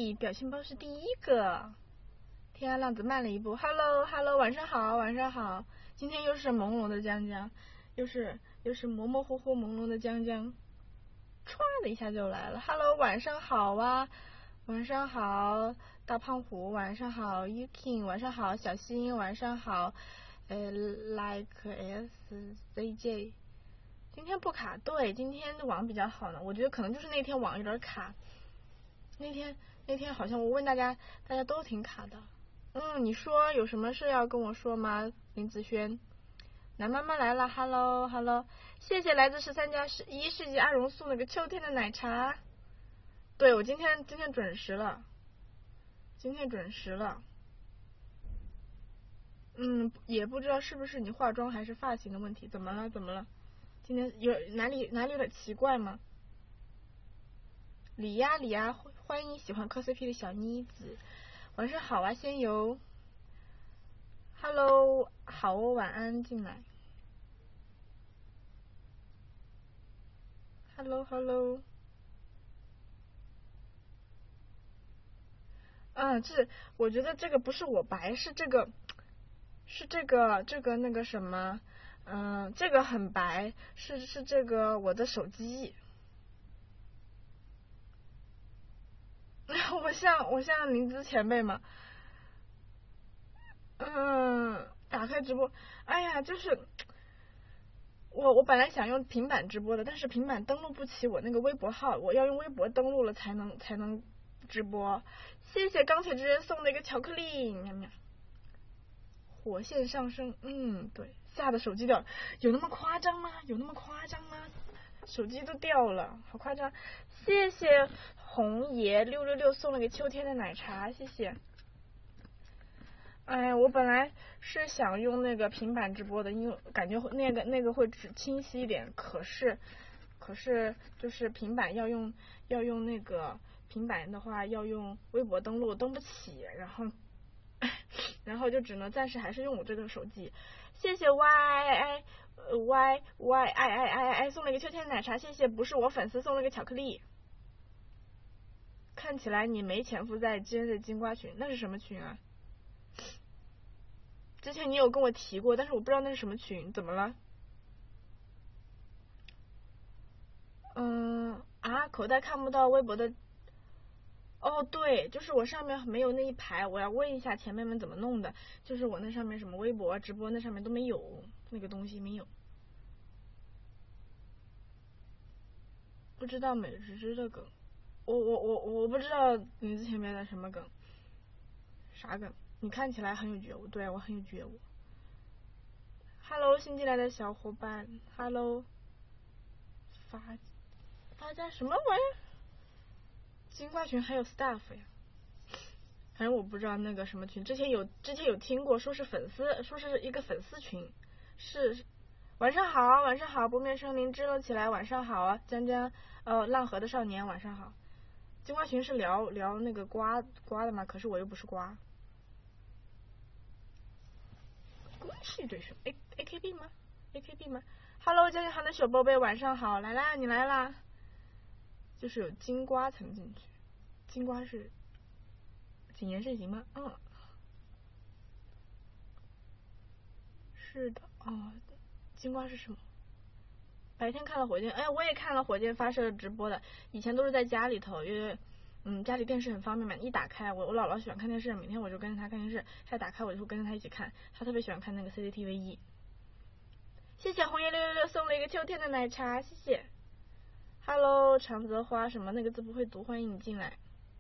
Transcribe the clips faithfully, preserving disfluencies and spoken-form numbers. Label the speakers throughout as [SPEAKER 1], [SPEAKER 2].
[SPEAKER 1] Kitty 表情包是第一个。天涯浪子慢了一步 ，Hello Hello， 晚上好晚上好。今天又是朦胧的江江，又是又是模模糊糊朦胧的江江，唰的一下就来了。Hello， 晚上好啊，晚上好，大胖虎，晚上好 ，Yuki， 晚上好，小新，晚上好，呃 ，Like S Z J。今天不卡，对，今天的网比较好呢。我觉得可能就是那天网有点卡，那天那天好像我问大家，大家都挺卡的。嗯，你说有什么事要跟我说吗？林子轩，南妈妈来了 ，Hello Hello， 谢谢来自十三加十一世纪阿荣送了个秋天的奶茶。对，我今天今天准时了，今天准时了。嗯，也不知道是不是你化妆还是发型的问题，怎么了怎么了？今天有哪里哪里有点奇怪吗？李呀李呀，欢迎喜欢 cos P 的小妮子，晚上好啊，仙游 ，Hello， 好哦，晚安，进来 ，Hello Hello， 嗯，这我觉得这个不是我白，是这个是这个这个那个什么，嗯，这个很白，是是这个我的手机。我像我像灵芝前辈吗？嗯，打开直播，哎呀，就是我我本来想用平板直播的，但是平板登录不起我那个微博号，我要用微博登录了才能才能直播。谢谢钢铁之人送的一个巧克力，喵喵。火线上升，嗯，对，吓得手机掉，有那么夸张吗？有那么夸张吗？手机都掉了，好夸张！谢谢红爷六六六送了个秋天的奶茶，谢谢。哎，我本来是想用那个平板直播的，因为感觉那个那个会清晰一点。可是，可是就是平板要用要用那个平板的话，要用微博登录，登不起，然后然后就只能暂时还是用我这个手机。谢谢 Y I Y Y I I I I 送了一个秋天的奶茶，谢谢，不是我粉丝送了个巧克力。看起来你没潜伏在今日的金瓜群，那是什么群啊？之前你有跟我提过，但是我不知道那是什么群，怎么了？嗯啊，口袋看不到微博的。哦，对，就是我上面没有那一排，我要问一下前面们怎么弄的，就是我那上面什么微博、直播那上面都没有，那个东西没有。不知道美芝芝的梗，我我我我不知道名字前面的什么梗，啥梗？你看起来很有觉悟，对我很有觉悟。Hello， 新进来的小伙伴 ，Hello， 发发家什么玩意儿？金瓜群还有 staff 呀？反正我不知道那个什么群，之前有之前有听过，说是粉丝，说是一个粉丝群，是。晚上好，晚上好，不灭生灵支棱起来，晚上好，江江，呃，浪河的少年，晚上好。金瓜群是聊聊那个瓜瓜的吗？可是我又不是瓜。关系对手 A A K B 吗 ？A K B 吗 ？Hello， 江江好的小宝贝，晚上好，来啦，你来啦。就是有金瓜才能进去，金瓜是谨言慎行吗？嗯，是的，哦，金瓜是什么？白天看了火箭，哎，我也看了火箭发射直播的。以前都是在家里头，因为嗯家里电视很方便嘛，一打开我我姥姥喜欢看电视，每天我就跟着她看电视，她打开我就会跟着她一起看，她特别喜欢看那个 C C T V 一。谢谢红叶六六六送了一个秋天的奶茶，谢谢。Hello， 长泽花什么那个字不会读，欢迎你进来。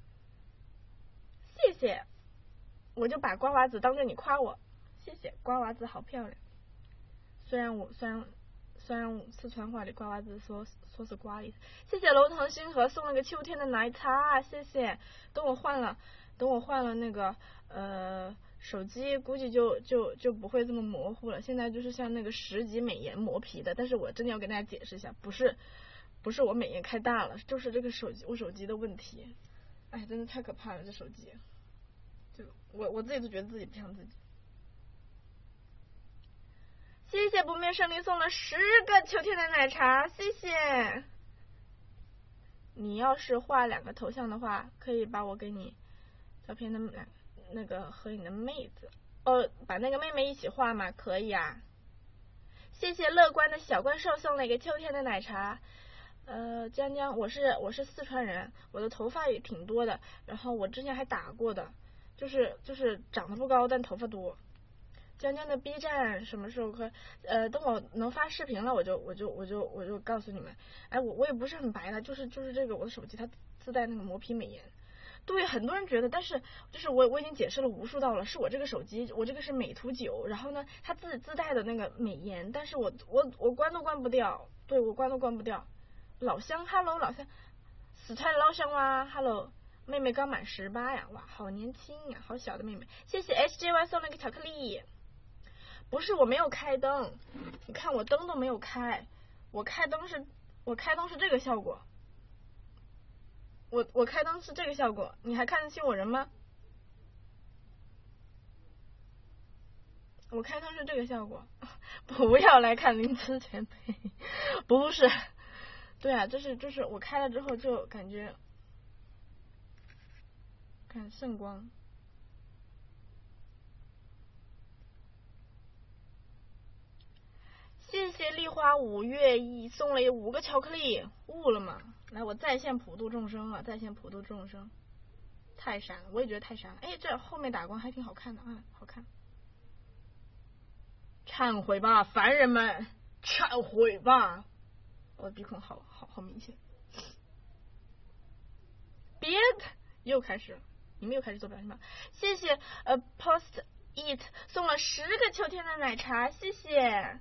[SPEAKER 1] 谢谢，我就把瓜娃子当着你夸我，谢谢，瓜娃子好漂亮。虽然我虽然。虽然四川话里瓜娃子说说是瓜的意思。谢谢楼腾星河送了个秋天的奶茶，谢谢。等我换了，等我换了那个呃手机，估计就就就不会这么模糊了。现在就是像那个十级美颜磨皮的，但是我真的要跟大家解释一下，不是不是我美颜开大了，就是这个手机我手机的问题。哎，真的太可怕了，这手机，就我我自己都觉得自己不像自己。谢谢不灭胜利送了十个秋天的奶茶，谢谢。 你要是画两个头像的话，可以把我给你照片的那那个和你的妹子，哦，把那个妹妹一起画嘛，可以啊。谢谢乐观的小怪兽送了一个秋天的奶茶。呃，江江，我是我是四川人，我的头发也挺多的，然后我之前还打过的，就是就是长得不高，但头发多。江江的 B 站什么时候可呃，等我能发视频了，我就我就我就我就告诉你们。哎，我我也不是很白的，就是就是这个我的手机它自带那个磨皮美颜。对，很多人觉得，但是就是我我已经解释了无数道了，是我这个手机，我这个是美图九，然后呢，它自自带的那个美颜，但是我我我关都关不掉，对我关都关不掉。老乡 ，Hello 老乡，四川老乡哇 ，Hello， 妹妹刚满十八呀，哇，好年轻呀，好小的妹妹，谢谢 H J Y 送了个巧克力。不是我没有开灯，你看我灯都没有开，我开灯是，我开灯是这个效果。我我开灯是这个效果，你还看得清我人吗？我开灯是这个效果，不要来看灵芝前辈，不是，对啊，就是就是我开了之后就感觉，看圣光，谢谢丽花五月一送了五个巧克力，悟了吗？来，我在线普度众生了，在线普度众生。太闪了，我也觉得太闪了。哎，这后面打光还挺好看的啊，好看。忏悔吧，凡人们，忏悔吧！我的鼻孔好好好明显。别，又开始了，你们又开始做表情包。谢谢呃 Post It 送了十个秋天的奶茶，谢谢。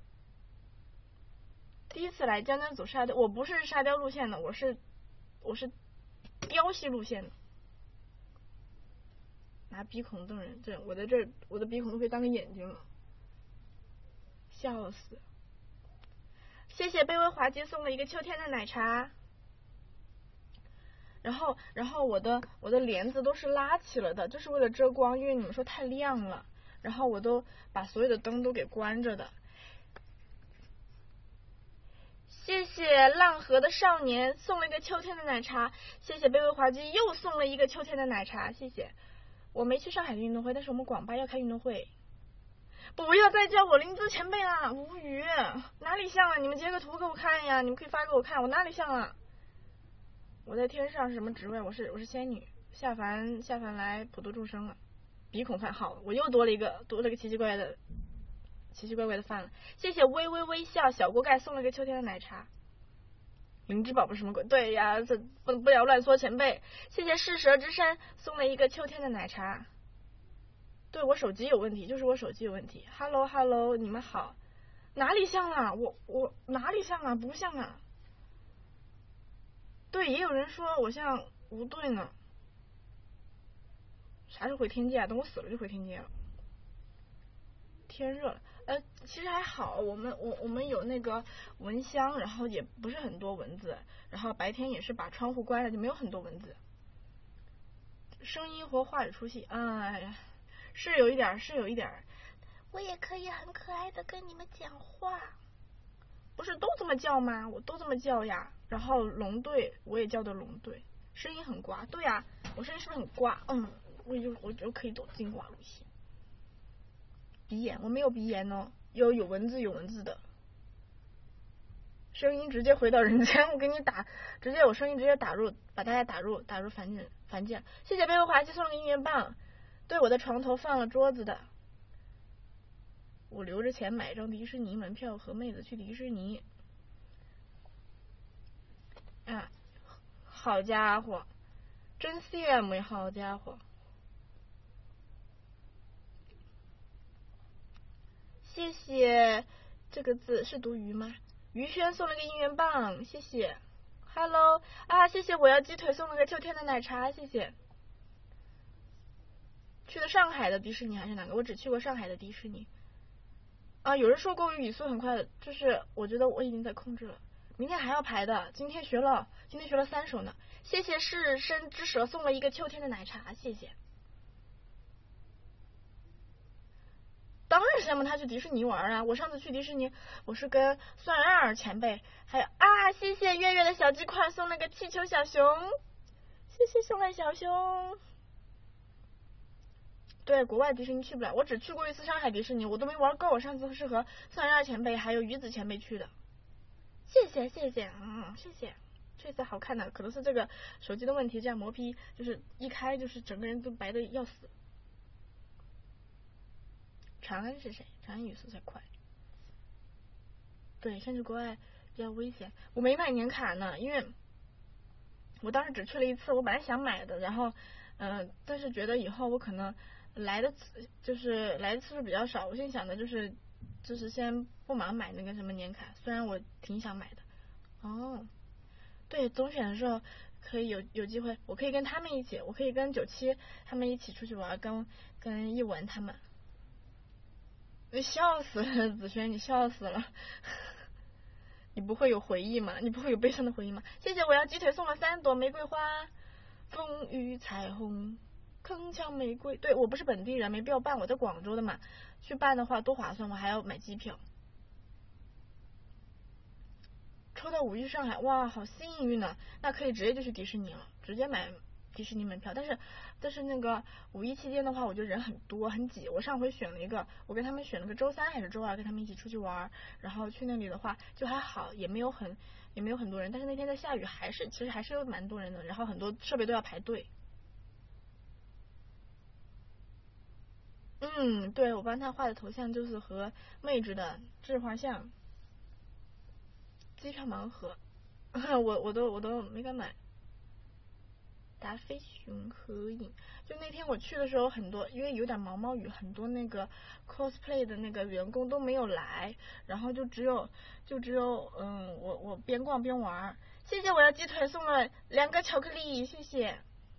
[SPEAKER 1] 第一次来江江走沙雕，我不是沙雕路线的，我是我是雕戏路线的。拿鼻孔瞪人，这我在这我的鼻孔都可以当个眼睛了，笑死！谢谢卑微滑稽送了一个秋天的奶茶。然后然后我的我的帘子都是拉起了的，就是为了遮光，因为你们说太亮了，然后我都把所有的灯都给关着的。谢谢浪河的少年送了一个秋天的奶茶，谢谢卑微滑稽又送了一个秋天的奶茶，谢谢。我没去上海的运动会，但是我们广巴要开运动会。不要再叫我灵芝前辈了，无语，哪里像啊？你们截个图给我看呀，你们可以发给我看，我哪里像啊？我在天上是什么职位？我是我是仙女，下凡下凡来普度众生了。鼻孔饭好了，我又多了一个多了个奇奇怪怪的奇奇怪怪的饭了。谢谢微微微笑小锅盖送了个秋天的奶茶。灵芝宝宝什么鬼？对呀，这不不要乱说前辈。谢谢噬蛇之山送了一个秋天的奶茶。对，我手机有问题，就是我手机有问题。Hello Hello， 你们好，哪里像啊？我我哪里像啊？不像啊。对，也有人说我像吴队呢。啥时候回天界啊？等我死了就回天界了。天热了，呃，其实还好，我们我我们有那个蚊香，然后也不是很多蚊子，然后白天也是把窗户关了，就没有很多蚊子。声音和话语出戏，哎呀，是有一点，是有一点。我也可以很可爱的跟你们讲话，不是都这么叫吗？我都这么叫呀。然后龙队我也叫的龙队，声音很呱，对呀、啊，我声音是不是很呱？嗯，我就我就可以走进化路线。鼻炎我没有鼻炎哦，有有蚊子有蚊子的。声音直接回到人间，我给你打，直接我声音直接打入，把大家打入打入凡间凡间。谢谢卑微滑稽送了个音乐棒，对，我的床头放了桌子的。我留着钱买张迪士尼门票和妹子去迪士尼。啊，好家伙，真羡慕呀，好家伙。谢谢，这个字是读鱼吗？于轩送了个应援棒，谢谢。Hello 啊，谢谢我要鸡腿送了个秋天的奶茶，谢谢。去的上海的迪士尼还是哪个？我只去过上海的迪士尼。啊，有人说过语速很快的，就是我觉得我已经在控制了。明天还要排的，今天学了，今天学了三首呢。谢谢是身之蛇送了一个秋天的奶茶，谢谢。 当然羡慕他去迪士尼玩啊！我上次去迪士尼，我是跟蒜二前辈，还有啊，谢谢月月的小鸡块送了个气球小熊，谢谢送来小熊。对，国外迪士尼去不了，我只去过一次上海迪士尼，我都没玩够。我上次是和蒜二前辈还有鱼子前辈去的。谢谢谢谢，嗯，谢谢。这次好看的，可能是这个手机的问题，这样磨皮就是一开就是整个人都白的要死。长安是谁？长安语速才快。对，甚至国外比较危险。我没买年卡呢，因为我当时只去了一次，我本来想买的，然后嗯、呃，但是觉得以后我可能来的次就是来的次数比较少，我现在想的就是就是先不忙买那个什么年卡，虽然我挺想买的。哦，对，总选的时候可以有有机会，我可以跟他们一起，我可以跟九七他们一起出去玩，跟跟一文他们。笑死了，子轩，你笑死了。你不会有回忆吗？你不会有悲伤的回忆吗？谢谢，我要鸡腿送了三朵玫瑰花，风雨彩虹，铿锵玫瑰。对，我不是本地人，没必要办，我在广州的嘛。去办的话多划算，我还要买机票。抽到五一上海，哇，好幸运呢！那可以直接就去迪士尼了，直接买迪士尼门票。但是但是那个五一期间的话，我觉得人很多很挤。我上回选了一个，我跟他们选了个周三还是周二，跟他们一起出去玩，然后去那里的话就还好，也没有很也没有很多人。但是那天在下雨，还是其实还是有蛮多人的，然后很多设备都要排队。嗯，对，我帮他画的头像就是和妹纸的自画像。机票盲盒，我我都我都没敢买。达菲熊合影，就那天我去的时候，很多因为有点毛毛雨，很多那个 cosplay 的那个员工都没有来，然后就只有就只有嗯，我我边逛边玩。谢谢，我要鸡腿送了两个巧克力，谢谢。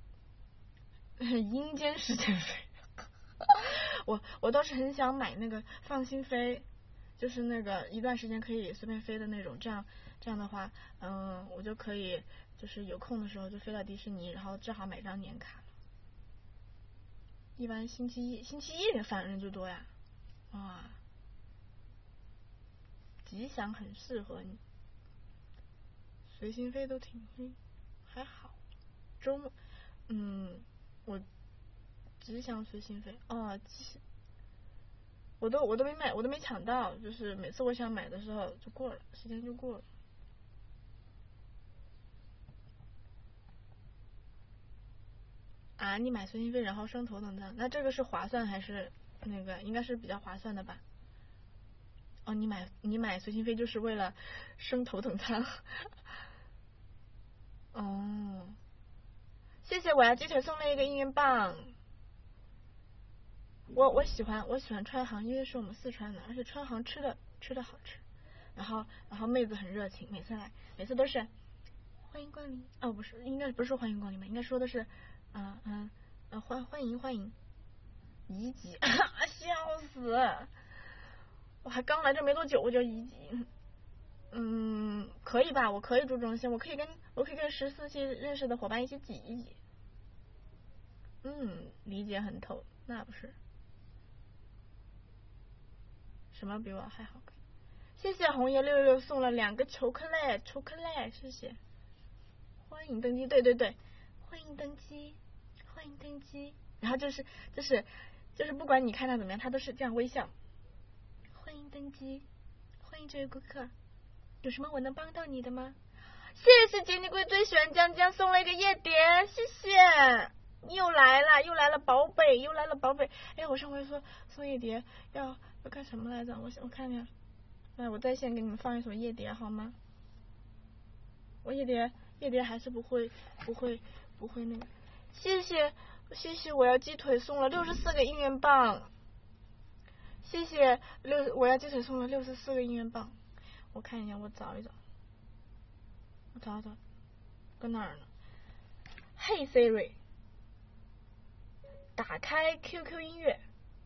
[SPEAKER 1] 阴间时间飞，我我倒是很想买那个放心飞，就是那个一段时间可以随便飞的那种，这样这样的话，嗯，我就可以就是有空的时候就飞到迪士尼，然后正好买张年卡了。一般星期一星期一人反人就多呀，哇，吉祥很适合你，随心飞都挺还好，周末嗯我吉祥随心飞哦，我都我都没买，我都没抢到，就是每次我想买的时候就过了，时间就过了。啊，你买随心飞然后升头等舱，那这个是划算还是那个应该是比较划算的吧？哦，你买你买随心飞就是为了升头等舱。哦，谢谢，我要鸡腿送了一个应援棒。我我喜欢我喜欢川航，因为是我们四川的，而且川航吃的吃的好吃，然后然后妹子很热情，每次来每次都是欢迎光临，哦不是，应该不是欢迎光临吧，应该说的是嗯嗯嗯欢欢迎欢迎，一级，笑死！我还刚来这没多久，我就一级。嗯，可以吧？我可以住中心，我可以跟我可以跟十四期认识的伙伴一起挤一挤。嗯，理解很透，那不是。什么比我还好看？谢谢红叶六六送了两个巧克力，巧克力，谢谢。欢迎登机，对对对，欢迎登机，欢迎登机。然后就是就是就是不管你看他怎么样，他都是这样微笑。欢迎登机，欢迎这位顾客，有什么我能帮到你的吗？谢谢杰尼龟最喜欢江江送了一个夜蝶，谢谢。又来了，又来了宝贝，又来了宝贝。哎，我上回说送夜蝶要要干什么来着？我我看看，来我在线给你们放一首夜蝶好吗？我夜蝶夜蝶还是不会不会不会那个。谢谢谢谢，我要鸡腿送了六十四个应援棒。谢谢六我要鸡腿送了六十四个应援棒。我看一下，我找一找，我找找，搁哪儿呢？嘿 Siri。打开 Q Q 音乐，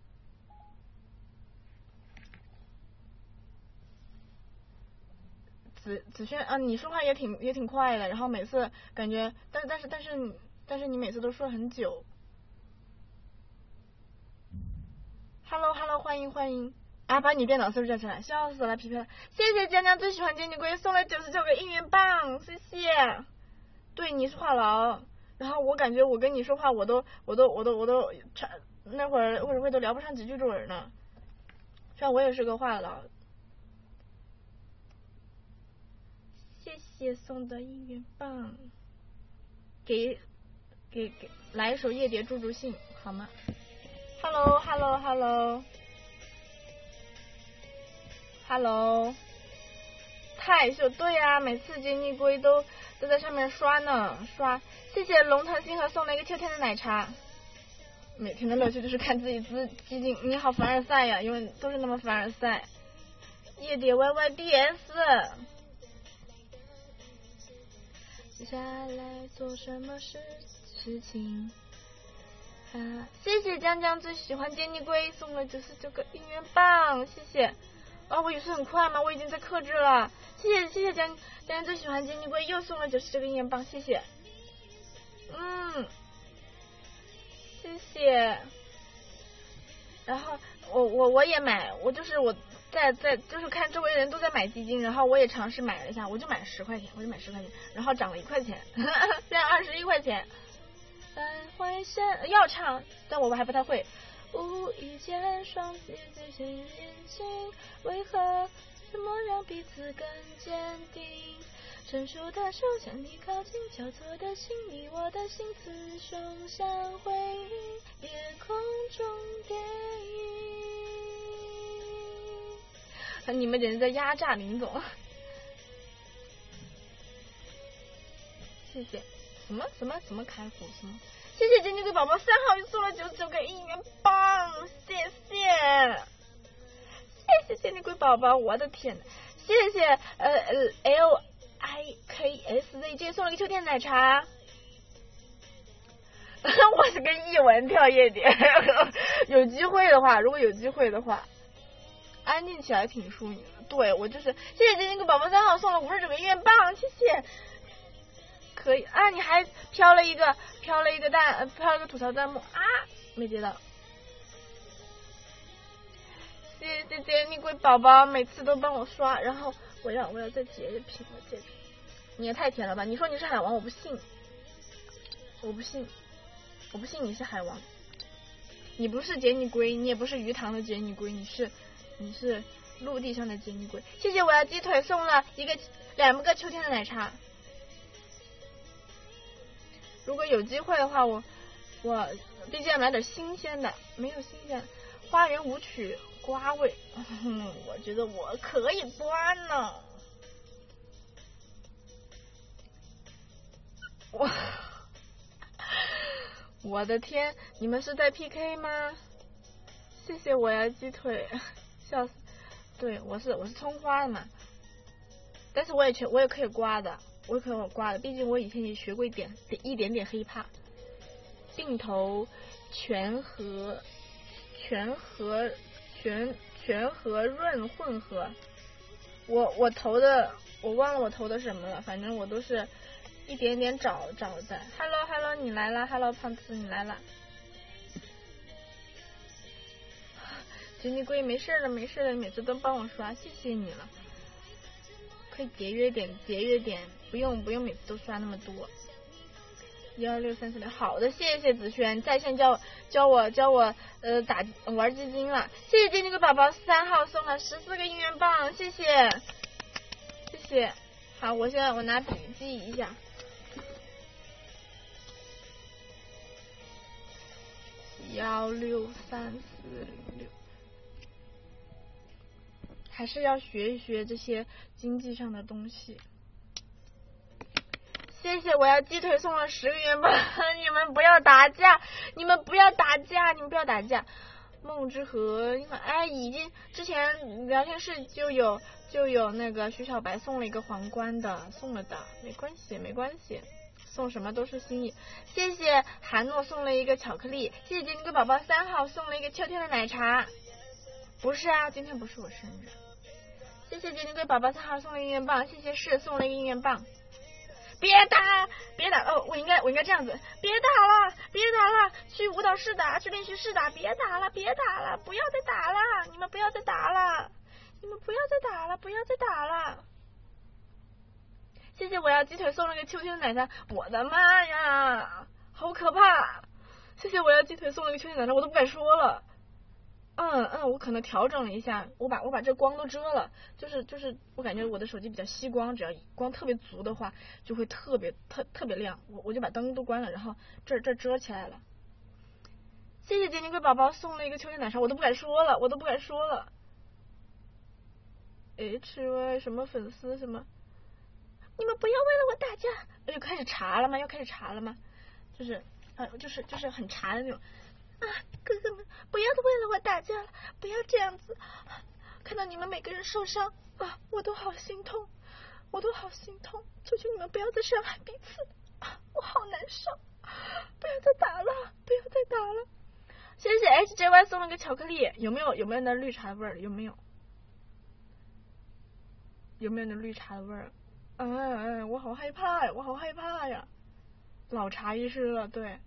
[SPEAKER 1] 子子轩啊，你说话也挺也挺快的，然后每次感觉，但是但是但是但是你每次都说很久。 Hello Hello， 欢迎欢迎啊！把你电脑搜叫起来，笑死了，皮皮！谢谢江江最喜欢接你龟送了九十九个应援棒，谢谢。对，你是话痨，然后我感觉我跟你说话，我都我都我都我都差那会儿或者会都聊不上几句嘴呢。虽然我也是个话痨。谢谢送的应援棒，给给给来一首夜蝶助助兴好吗 ？Hello Hello Hello Hello， 太秀，对呀、啊，每次接你龟都都在上面刷呢刷。谢谢龙腾星河送了一个秋天的奶茶。每天的乐趣就是看自己自激进，你好凡尔赛呀，因为都是那么凡尔赛。夜蝶 Y Y D S。接下来做什么事事情？啊，谢谢江江最喜欢接你龟送了九十九个应援棒，谢谢。啊，我语速很快吗？我已经在克制了。谢谢谢谢江江江最喜欢接你龟又送了九十九个应援棒，谢谢。嗯，谢谢。然后我我我也买，我就是我在在就是看周围人都在买基金，然后我也尝试买了一下，我就买了十块钱，我就买十块钱，然后涨了一块钱，现在二十一块钱。回声要唱，但我还不太会。无意间双膝最显眼睛，为何怎么让彼此更坚定？成熟的手向你靠近，交错的心，你我的心雌雄相辉映，夜空中电影。你们简直在压榨林总。谢谢。什么什么什么开虎什么？谢谢杰尼龟宝宝三号又送了九十九个应援棒，谢谢，谢谢杰尼龟宝宝，我的天呐，谢谢呃 L I K S Z J 送了个秋天奶茶。我是跟译文跳夜蝶，有机会的话，如果有机会的话，安静起来挺淑女的。对，我就是谢谢杰尼龟宝宝三号送了五十九个应援棒，谢谢。可以啊，你还飘了一个飘了一个弹、呃、飘了一个吐槽弹幕啊，没接到。谢谢杰尼龟宝宝每次都帮我刷，然后我要我要再截一屏，我截屏。你也太甜了吧！你说你是海王，我不信，我不信，我不信你是海王。你不是杰尼龟，你也不是鱼塘的杰尼龟，你是你是陆地上的杰尼龟。谢谢我要鸡腿送了一个两个秋天的奶茶。如果有机会的话，我我毕竟要买点新鲜的，没有新鲜的花园舞曲瓜味，嗯，我觉得我可以刮呢。我我的天，你们是在 P K 吗？谢谢我要鸡腿，笑死。对，我是我是葱花的嘛，但是我也全我也可以刮的。我也可以刮的，毕竟我以前也学过一点一点点黑怕。定投全和全和全全和润混合，我我投的我忘了我投的什么了，反正我都是一点点找找的。Hello Hello， 你来啦 ！Hello 胖子你来啦！杰尼龟没事了没事了，你每次都帮我刷，谢谢你了。可以节约点节约点，不用不用每次都刷那么多。幺六三四零，好的，谢谢子轩在线教教我教我呃打玩基金了，谢谢杰尼龟宝宝三号送了十四个应援棒，谢谢谢谢。好，我现在我拿笔记一下。幺六三四零六。还是要学一学这些经济上的东西。谢谢我要鸡腿送了十个元吧，你们不要打架，你们不要打架，你们不要打架。梦之河，哎，已经之前聊天室就有就有那个徐小白送了一个皇冠的，送了的，没关系没关系，送什么都是心意。谢谢韩诺送了一个巧克力，谢谢杰尼龟宝宝三号送了一个秋天的奶茶。不是啊，今天不是我生日。谢谢杰尼龟宝宝三号送了应援棒，谢谢是送了一个应援棒。别打，别打哦！我应该我应该这样子，别打了，别打了，去舞蹈室打，去练习室打，别打了，别打了，不要再谢谢我要鸡腿送了个秋天的奶茶，我的妈呀，好可怕！谢谢我要鸡腿送了个秋天的奶茶，我都不敢说了。嗯嗯，我可能调整了一下，我把我把这光都遮了，就是就是我感觉我的手机比较吸光，只要光特别足的话，就会特别特特别亮。我我就把灯都关了，然后这这遮起来了。谢谢杰尼龟宝宝送了一个秋天奶茶，我都不敢说了，我都不敢说了。H Y 什么粉丝什么，你们不要为了我打架，又开始查了吗？又开始查了吗？就是呃就是就是很查的那种。啊，哥哥们，不要为了我打架了，不要这样子。看到你们每个人受伤啊，我都好心痛，我都好心痛。求求你们不要再伤害彼此，啊，我好难受。不要再打了，不要再打了。谢谢 H J Y 送了个巧克力，有没有有没有那绿茶味儿？有没有？有没有那绿茶的味儿？哎哎，我好害怕呀，我好害怕呀。老茶医师了，对。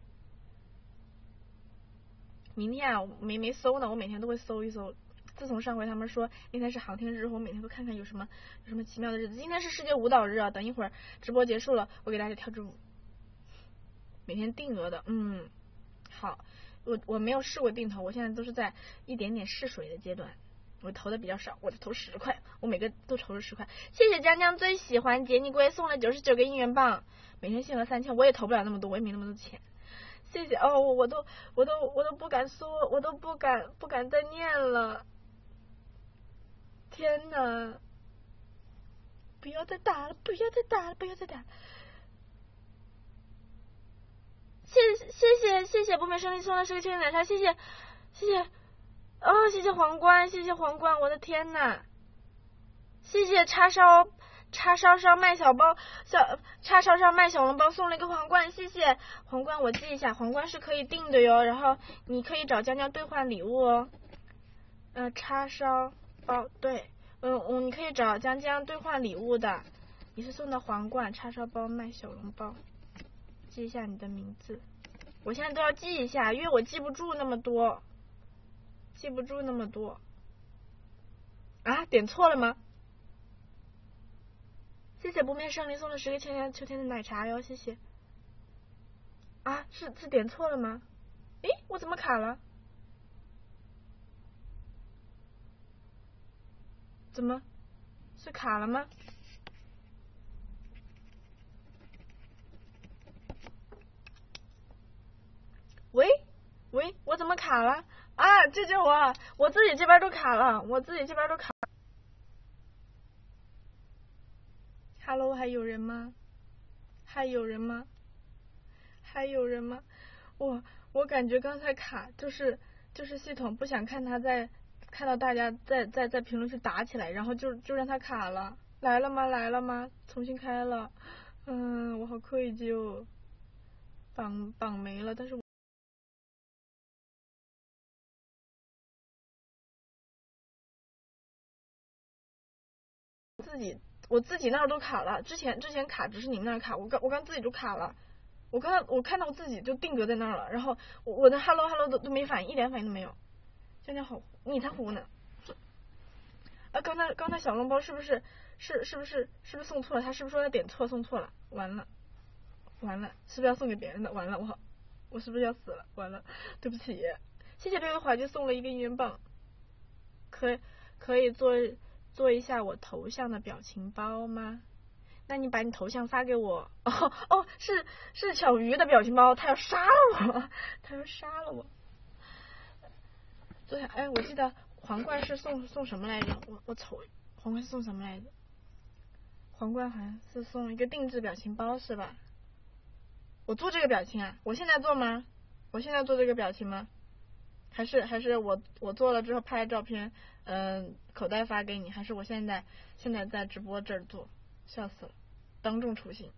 [SPEAKER 1] 明天啊，没没搜呢，我每天都会搜一搜。自从上回他们说那天是航天日，我每天都看看有什么有什么奇妙的日子。今天是世界舞蹈日啊，等一会儿直播结束了，我给大家跳支舞。每天定额的，嗯，好，我我没有试过定投，我现在都是在一点点试水的阶段。我投的比较少，我投十块，我每个都投了十块。谢谢江江最喜欢杰尼龟送了九十九个应援棒，每天限额三千，我也投不了那么多，我也没那么多钱。谢谢哦，我都我都我都不敢说，我都不敢不敢再念了。天哪！不要再打了，不要再打了，不要再打了。谢谢谢谢谢不灭胜利送的是个秋天奶茶，谢谢谢谢哦，谢谢皇冠，谢谢皇冠，我的天哪！谢谢叉烧。叉烧烧卖小包小叉烧烧卖小笼包送了一个皇冠，谢谢皇冠，我记一下，皇冠是可以订的哟，然后你可以找江江兑换礼物哦。呃，叉烧包对，嗯嗯，你可以找江江兑换礼物的。你是送的皇冠，叉烧包卖小笼包，记一下你的名字，我现在都要记一下，因为我记不住那么多，记不住那么多。啊，点错了吗？谢谢不灭胜利送的十个秋天秋天的奶茶哟，谢谢。啊，是是点错了吗？诶，我怎么卡了？怎么是卡了吗？喂喂，我怎么卡了？啊，救救我！我自己这边都卡了，我自己这边都卡了。Hello， 还有人吗？还有人吗？还有人吗？我我感觉刚才卡，就是就是系统不想看他在看到大家在在在评论区打起来，然后就就让他卡了。来了吗？来了吗？重新开了。嗯，我好愧疚，榜榜没了，但是我自己我自己那儿都卡了，之前之前卡只是你们那儿卡，我刚我刚自己就卡了，我刚刚我看到我自己就定格在那儿了，然后我我的 hello hello 都都没反应，一点反应都没有，江江好，你才糊呢。啊，刚才刚才小笼包是不是是是不是是不是送错了？他是不是说他点错送错了？完了完了，是不是要送给别人的？完了，我好我是不是要死了？完了，对不起。谢谢六月华就送了一个应援棒，可可以做做一下我头像的表情包吗？那你把你头像发给我。哦哦，是是小鱼的表情包，他要杀了我，他要杀了我。对，哎，我记得皇冠是送送什么来着？我我瞅皇冠是送什么来着？皇冠好像是送一个定制表情包是吧？我做这个表情啊？我现在做吗？我现在做这个表情吗？还是还是我我做了之后拍照片，嗯、呃，口袋发给你？还是我现在现在在直播这儿做？笑死了，当众出行。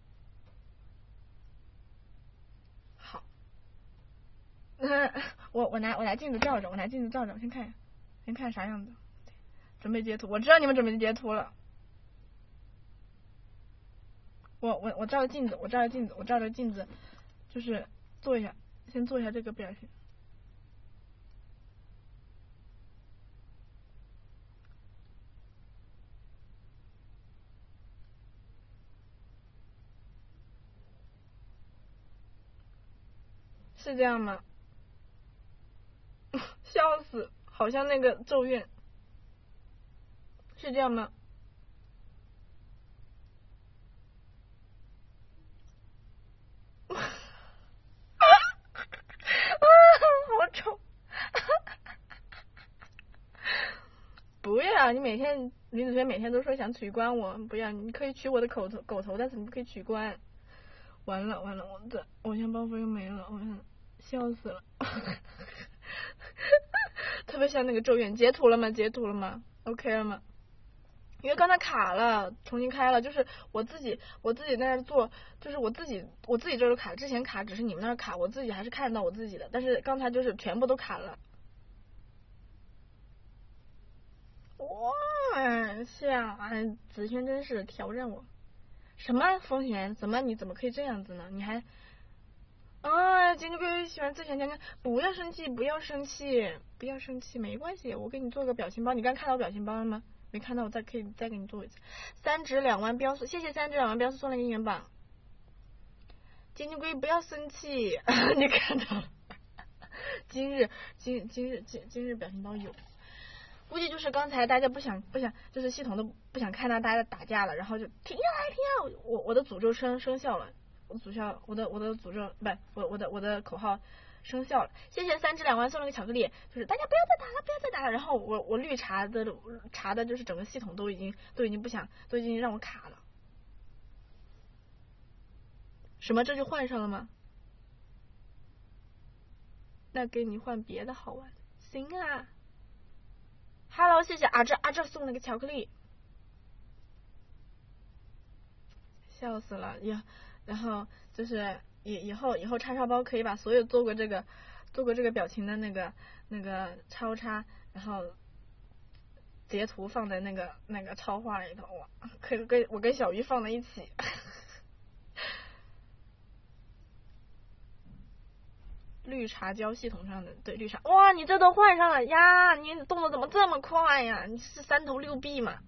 [SPEAKER 1] 好，嗯，我我拿我拿镜子照着，我拿镜子照着，我先看一下，先看啥样子。准备截图，我知道你们准备截图了。我我我照着镜子，我照着镜子，我照着镜子，就是做一下，先做一下这个表情。 是这样吗？笑死，好像那个咒怨，是这样吗？好丑！不要，你每天林子轩每天都说想取关我，不要，你可以取我的口头狗头，但是你不可以取关。完了完了，我的偶像包袱又没了，我笑死了。特别像那个咒怨，截图了吗？截图了吗 ？OK 了吗？因为刚才卡了，重新开了，就是我自己我自己在那做，就是我自己我自己这儿卡，之前卡只是你们那儿卡，我自己还是看到我自己的，但是刚才就是全部都卡了。哇，像哎，子轩真是挑战我。什么风璇？怎么你怎么可以这样子呢？你还啊，金龟喜欢自选讲讲，不要生气，不要生气，不要生气，没关系，我给你做个表情包。你刚看到我表情包了吗？没看到，我再可以再给你做一次。三值两万标速，谢谢三值两万标速送了一个元榜。金金龟不要生气，你看到了？今日今今日今今日表情包有，估计就是刚才大家不想不想，就是系统都不想看到大家打架了，然后就停下来停下来，我我的诅咒生生效了。我诅咒我的我的诅咒不我我的我的口号生效了，谢谢三只两万送了个巧克力，就是大家不要再打了不要再打了，然后我我绿茶的茶的就是整个系统都已经都已经不想都已经让我卡了。什么这就换上了吗？那给你换别的好玩，行啊。Hello， 谢谢阿这阿这送了个巧克力，笑死了呀！然后就是以以后以后叉烧包可以把所有做过这个做过这个表情的那个那个超叉，然后截图放在那个那个超话里头，哇，可以跟我跟小鱼放在一起。绿茶胶系统上的对绿茶，哇，你这都换上了呀！你动作怎么这么快呀？你是三头六臂吗？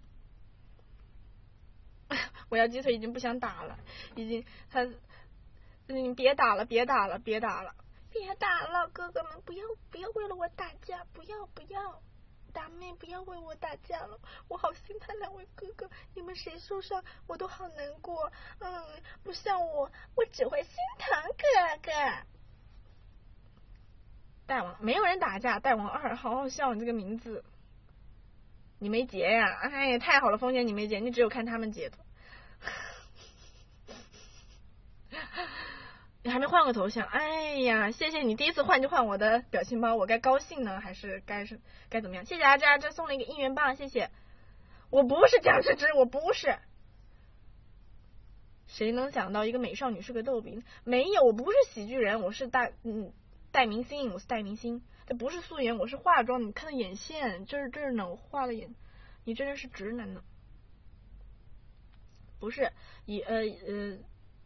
[SPEAKER 1] 我要鸡腿已经不想打了，已经他，你别打了，别打了，别打了，别打了，哥哥们不要不要为了我打架，不要不要，大妹不要为我打架了，我好心疼两位哥哥，你们谁受伤我都好难过，嗯，不像我，我只会心疼哥哥。大王没有人打架，大王二，好好笑，你这个名字，你没截呀？哎呀，太好了，风险你没截，你只有看他们截图。你还没换个头像，哎呀，谢谢你第一次换就换我的表情包，我该高兴呢还是该是该怎么样？谢谢阿芝阿芝送了一个应援棒，谢谢。我不是蒋诗芝，我不是。谁能想到一个美少女是个逗比？没有，我不是喜剧人，我是大嗯带明星，我是带明星，这不是素颜，我是化妆。你看到眼线，这儿这儿呢，我画了眼，你真的是直男呢？不是，以呃呃。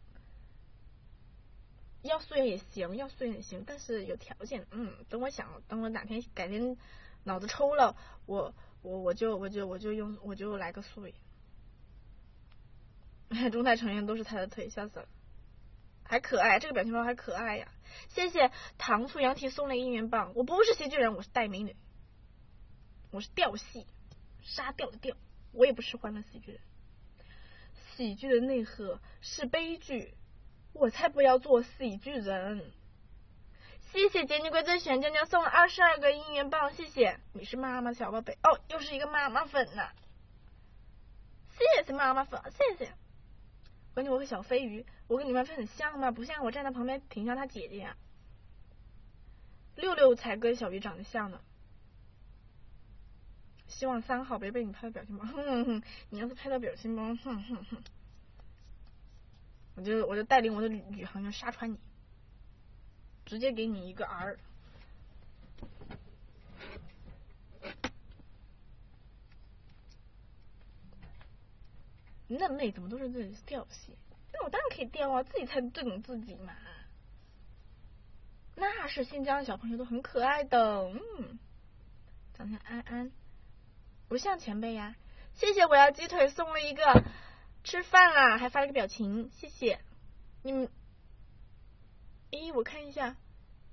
[SPEAKER 1] 要素颜也行，要素颜也行，但是有条件。嗯，等我想，等我哪天改天脑子抽了，我我我就我就我就用我就来个素颜。中台成员都是他的腿，笑死了，还可爱，这个表情包还可爱呀！谢谢糖醋羊蹄送了应援棒，我不是喜剧人，我是带美女，我是吊戏，沙雕的吊，我也不是欢乐喜剧人。喜剧的内核是悲剧。我才不要做喜剧人！谢谢杰尼龟最喜欢江江送了二十二个应援棒，谢谢！你是妈妈小宝贝哦，又是一个妈妈粉呢、啊！谢谢妈妈粉，谢谢！关键我和小飞鱼，我跟你们很像吗？不像，我站在旁边挺像他姐姐呀、啊。六六才跟小鱼长得像呢。希望三号别被你拍到表情包，哼哼！你要是拍到表情包，哼哼哼！我就我就带领我的宇宇航员杀穿你，直接给你一个 R。嫩妹怎么都是这调戏？那我当然可以调啊，自己才最懂自己嘛。那是新疆的小朋友都很可爱的，嗯，长得安安，不像前辈呀。谢谢我要鸡腿送了一个。吃饭啦，还发了个表情，谢谢你们。咦，我看一下，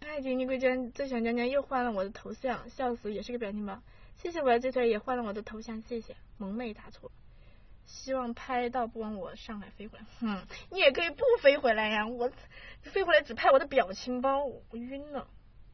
[SPEAKER 1] 哎，杰尼龟居然最喜欢江江又换了我的头像，笑死，也是个表情包。谢谢我的这腿也换了我的头像，谢谢。萌妹打错，希望拍到不往我上海飞回来。哼，你也可以不飞回来呀，我飞回来只拍我的表情包，我晕了。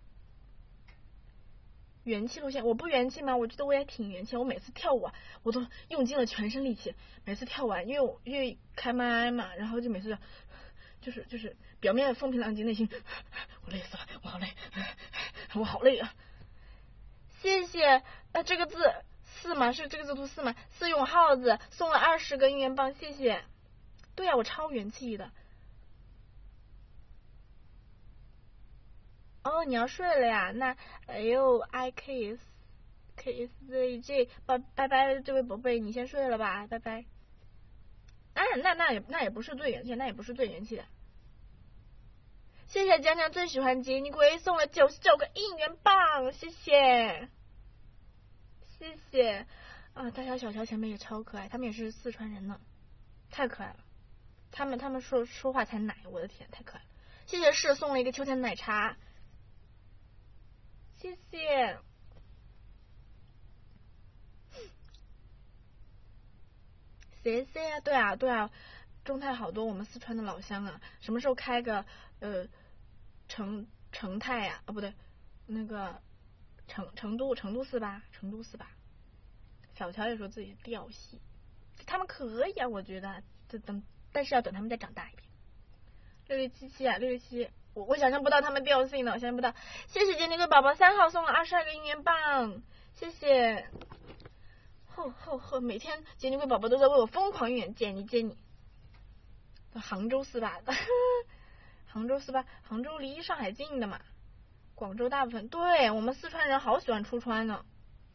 [SPEAKER 1] 元气路线，我不元气吗？我觉得我也挺元气。我每次跳舞啊，我都用尽了全身力气。每次跳完，因为我因为开麦嘛，然后就每次就是就是表面风平浪静，内心我累死了，我好累，我好累啊。谢谢，呃，这个字四嘛，是这个字读四嘛？四永耗子送了二十个应援棒，谢谢。对呀、啊，我超元气的。哦，你要睡了呀？那哎呦 ，I kiss kiss z j， 拜拜拜，这位宝贝，你先睡了吧，拜拜。啊，那那也那也不是最元气，那也不是最元气的。谢谢江江最喜欢杰尼龟送了九十九个应援棒，谢谢，谢谢啊！大乔小乔前面也超可爱，他们也是四川人呢，太可爱了。他们他们说说话才奶，我的天，太可爱了。谢谢是送了一个秋天奶茶。谢谢，谢谢啊！对啊，对啊，中泰好多我们四川的老乡啊，什么时候开个呃成成泰呀、啊？啊不对，那个成成都成都四八成都四八，小乔也说自己调戏，他们可以啊，我觉得，这等但是要等他们再长大一点。六六七七啊，六六七。我我想象不到他们调性呢，我想象不到。谢谢杰尼龟宝宝三号送了二十二个应援棒，谢谢。吼吼吼！每天杰尼龟宝宝都在为我疯狂应援，接你接你。杭州四八，杭州四八，杭州离上海近的嘛。广州大部分，对我们四川人好喜欢出川呢。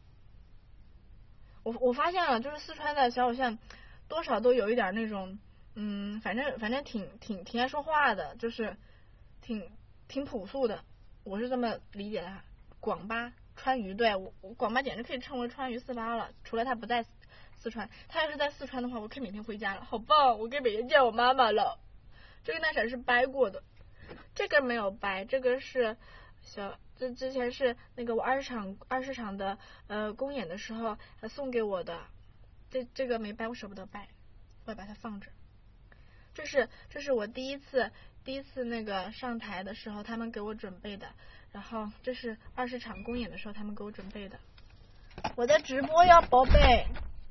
[SPEAKER 1] 我我发现了，就是四川的小偶像，多少都有一点那种，嗯，反正反正挺挺挺爱说话的，就是挺挺朴素的，我是这么理解的哈。广巴川渝，对我广巴简直可以称为川渝四八了，除了他不在四川，他要是在四川的话，我可以每天回家了，好棒！我可以每天见我妈妈了。这个那闪是掰过的，这个没有掰，这个是小这之前是那个我二十场二十场的呃公演的时候他送给我的，这这个没掰，我舍不得掰，我把它放着。这是这是我第一次第一次那个上台的时候他们给我准备的，然后这是二十场公演的时候他们给我准备的。我在直播呀，宝贝。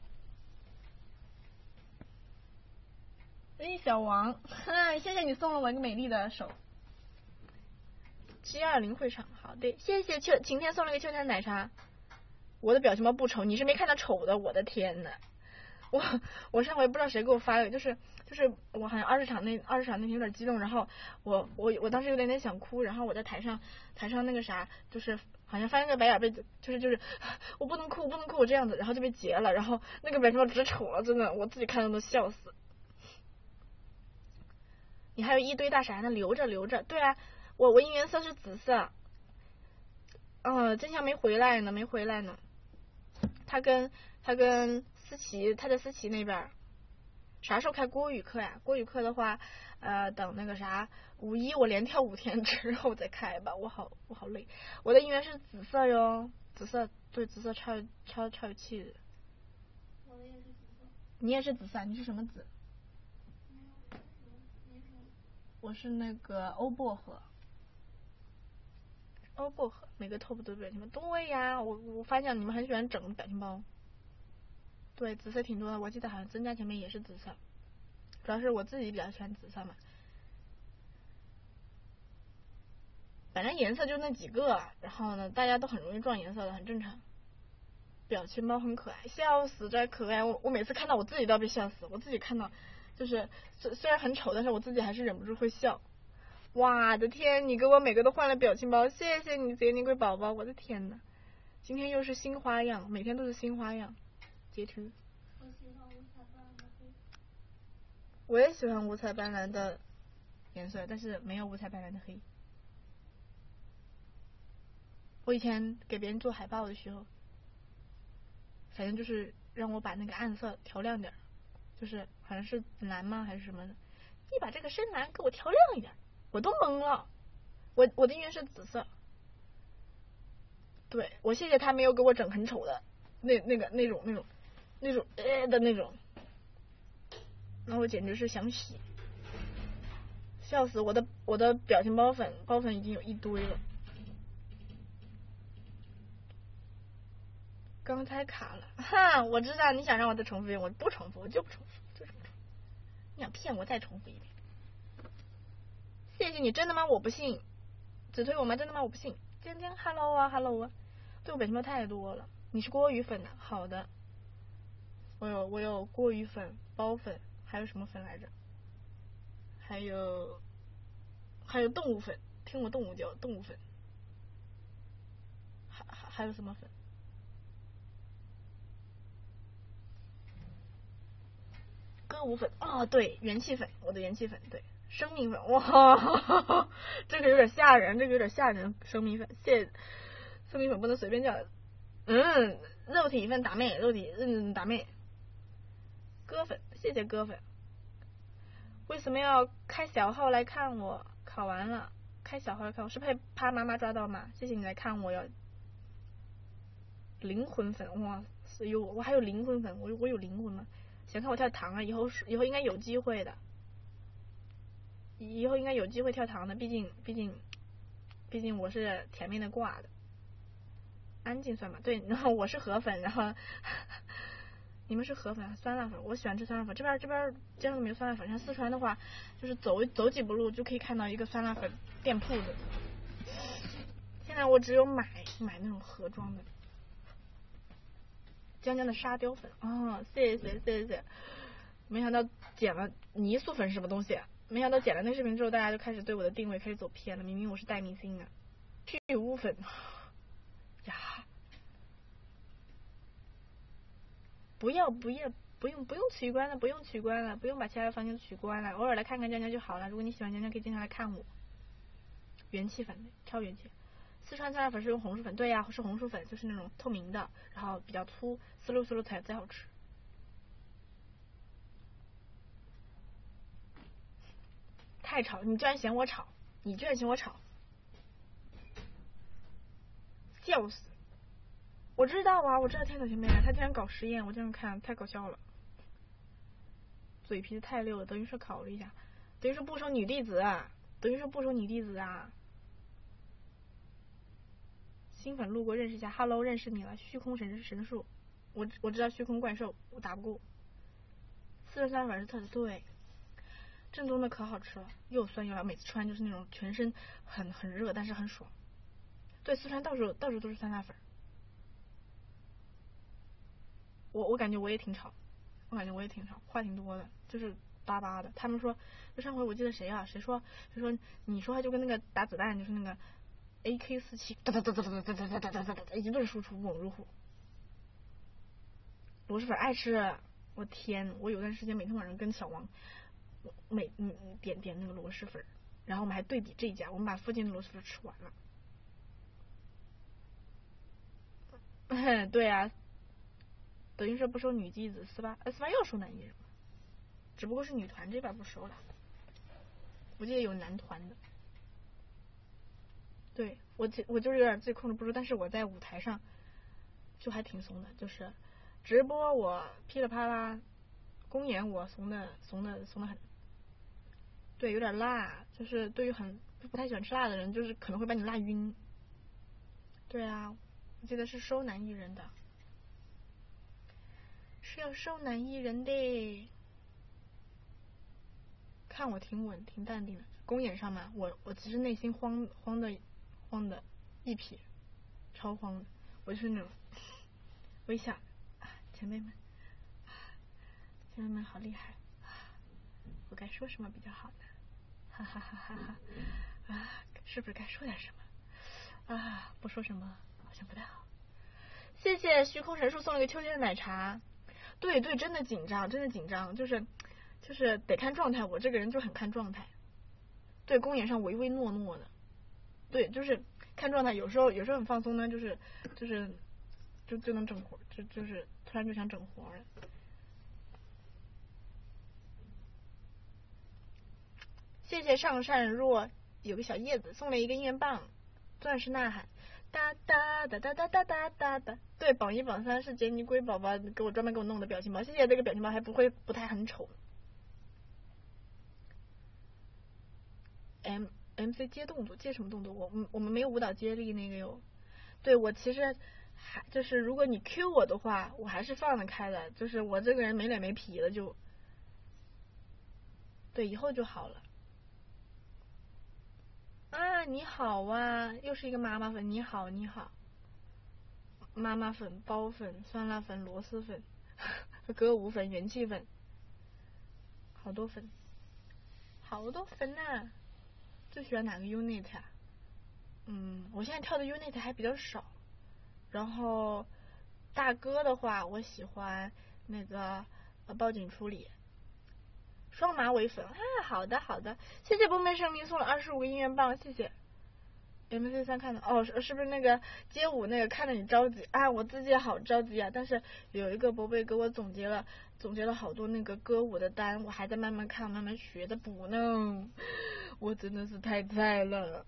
[SPEAKER 1] 哎，小王，谢谢你送了我一个美丽的手。G 二零会场，好的，谢谢秋晴天送了一个秋天奶茶。我的表情包不丑，你是没看到丑的，我的天呐。我我上回不知道谁给我发的，就是就是我好像二十场那二十场那天有点激动，然后我我我当时有点点想哭，然后我在台上台上那个啥，就是好像翻了个白眼被就是就是我不能哭我不能哭我这样子，然后就被截了，然后那个表情包直丑了，真的我自己看到都笑死。你还有一堆大傻呢，留着留着，对啊，我我应援色是紫色。嗯，真相没回来呢，没回来呢。他跟他跟思琪，他在思琪那边。啥时候开国语课呀？国语课的话，呃，等那个啥五一我连跳五天之后再开吧。我好我好累。我的应援是紫色哟，紫色对，紫色超超超有气质。我的也是紫色。你也是紫色？你是什么紫？我是那个欧薄荷。欧薄荷，每个 top 都表情包。对呀，我我发现你们很喜欢整表情包。对，紫色挺多的，我记得好像增加前面也是紫色，主要是我自己比较喜欢紫色嘛。反正颜色就那几个，然后呢，大家都很容易撞颜色的，很正常。表情包很可爱，笑死，这可爱！我我每次看到我自己都要被笑死，我自己看到就是虽虽然很丑，但是我自己还是忍不住会笑。哇的天，你给我每个都换了表情包，谢谢你杰尼龟宝宝，我的天呐，今天又是新花样，每天都是新花样。截图。我也喜欢五彩斑斓的颜色，但是没有五彩斑斓的黑。我以前给别人做海报的时候，反正就是让我把那个暗色调亮点，就是好像是蓝吗还是什么的，你把这个深蓝给我调亮一点，我都懵了。 我我的姻缘是紫色。对，我谢谢他没有给我整很丑的那那个那种那种那种呃的那种，那我简直是想洗，笑死！我的我的表情包粉包粉已经有一堆了，刚才卡了，哈！我知道你想让我再重复一遍，我不重复，我就不重复，就是不重复。你想骗我再重复一遍？谢谢你，真的吗？我不信，只推我吗？真的吗？我不信。尖尖 ，hello 啊 ，hello 啊，对我表情包太多了。你是锅鱼粉的，好的。我有我有锅鱼粉、包粉，还有什么粉来着？还有还有动物粉，听我动物叫动物粉。还还还有什么粉？歌舞粉哦，对，元气粉，我的元气粉，对，生命粉，哇，这个有点吓人，这个有点吓人，生命粉，谢谢，生命粉不能随便叫，嗯，肉体粉打妹，肉体嗯打妹，歌粉，谢谢歌粉，为什么要开小号来看我？考完了，开小号来看我，是怕怕妈妈抓到吗？谢谢你来看我哟，灵魂粉，哇，有我还有灵魂粉，我我有灵魂吗？想看我跳糖啊，以后以后应该有机会的，以后应该有机会跳糖的，毕竟毕竟毕竟我是甜面的挂的，安静算吧，对，然后我是河粉，然后你们是河粉酸辣粉，我喜欢吃酸辣粉，这边这边江苏没有酸辣粉，像四川的话，就是走走几步路就可以看到一个酸辣粉店铺子，现在我只有买买那种盒装的。江江的沙雕粉哦，谢谢谢谢，没想到剪了泥塑粉是什么东西，没想到剪了那视频之后，大家就开始对我的定位开始走偏了，明明我是带明星的去污粉呀，不要不要不用不用取关了，不用取关了，不用把其他的房间取关了，偶尔来看看江江就好了。如果你喜欢江江，可以经常来看我。元气粉挑元气。四川酸辣粉是用红薯粉，对呀、啊，是红薯粉，就是那种透明的，然后比较粗，丝溜丝溜才最好吃。太吵，你居然嫌我吵，你居然嫌我吵，笑死！我知道啊，我知道天草前辈啊，他竟然搞实验，我这样看太搞笑了，嘴皮子太溜了，等于是考了一下，等于是不收女弟子，啊，等于是不收女弟子啊。新粉路过认识一下 ，Hello， 认识你了，虚空神神术，我我知道虚空怪兽，我打不过。四十三粉是特的，对，正宗的可好吃了，又酸又辣，每次吃完就是那种全身很很热，但是很爽。对，四川到处到处都是酸辣粉。我我感觉我也挺吵，我感觉我也挺吵，话挺多的，就是巴巴的。他们说，就上回我记得谁啊，谁说谁说你说话就跟那个打子弹，就是那个 A K 四七，哒哒哒哒哒哒哒哒哒哒哒哒，一顿输出猛如虎。螺蛳粉爱吃，我天，我有段时间每天晚上跟小王，每嗯点点那个螺蛳粉，然后我们还对比这一家，我们把附近的螺蛳粉吃完了。对啊，等于说不收女弟子，四八呃四八要收男艺人嘛，只不过是女团这边不收了，我记得有男团的。对我我就是有点自己控制不住，但是我在舞台上就还挺怂的，就是直播我噼里啪啦，公演我怂的怂的怂的很。对，有点辣，就是对于很不太喜欢吃辣的人，就是可能会把你辣晕。对啊，我记得是收男艺人的，是要收男艺人的。看我挺稳，挺淡定的。公演上嘛，我我其实内心慌慌的慌的一撇，超慌的。我就是那种微笑，啊，前辈们，啊，前辈们好厉害，啊，我该说什么比较好呢？哈哈哈哈哈！啊，是不是该说点什么？啊，不说什么好像不太好。谢谢虚空神树送了个秋天的奶茶。对对，真的紧张，真的紧张，就是就是得看状态，我这个人就很看状态。对，公演上唯唯诺诺的，对，就是看状态，有时候有时候很放松呢，就是就是就就能整活，就就是突然就想整活了。谢谢上善若有个小叶子，送了一个应援棒，钻石呐喊，哒哒哒哒哒哒哒哒哒。对，榜一榜三是杰尼龟宝宝给我专门给我弄的表情包，谢谢这个表情包，还不会不太很丑。M M C 接动作，接什么动作？我们我们没有舞蹈接力那个哟。对，我其实还就是如果你 Q 我的话，我还是放得开的，就是我这个人没脸没皮的就，对，以后就好了。啊，你好啊，又是一个妈妈粉，你好你好。妈妈粉、包粉、酸辣粉、螺蛳粉、歌舞粉、元气粉，好多粉，好多粉呐、啊！最喜欢哪个 unit 啊？嗯，我现在跳的 unit 还比较少。然后大哥的话，我喜欢那个呃报警处理。双马尾粉啊，好的好的，谢谢不灭生命送了二十五个音乐棒，谢谢。M C 三看的哦，是是不是那个街舞那个看着你着急啊？我自己也好着急啊，但是有一个宝贝给我总结了总结了好多那个歌舞的单，我还在慢慢看慢慢学的补呢，我真的是太菜了。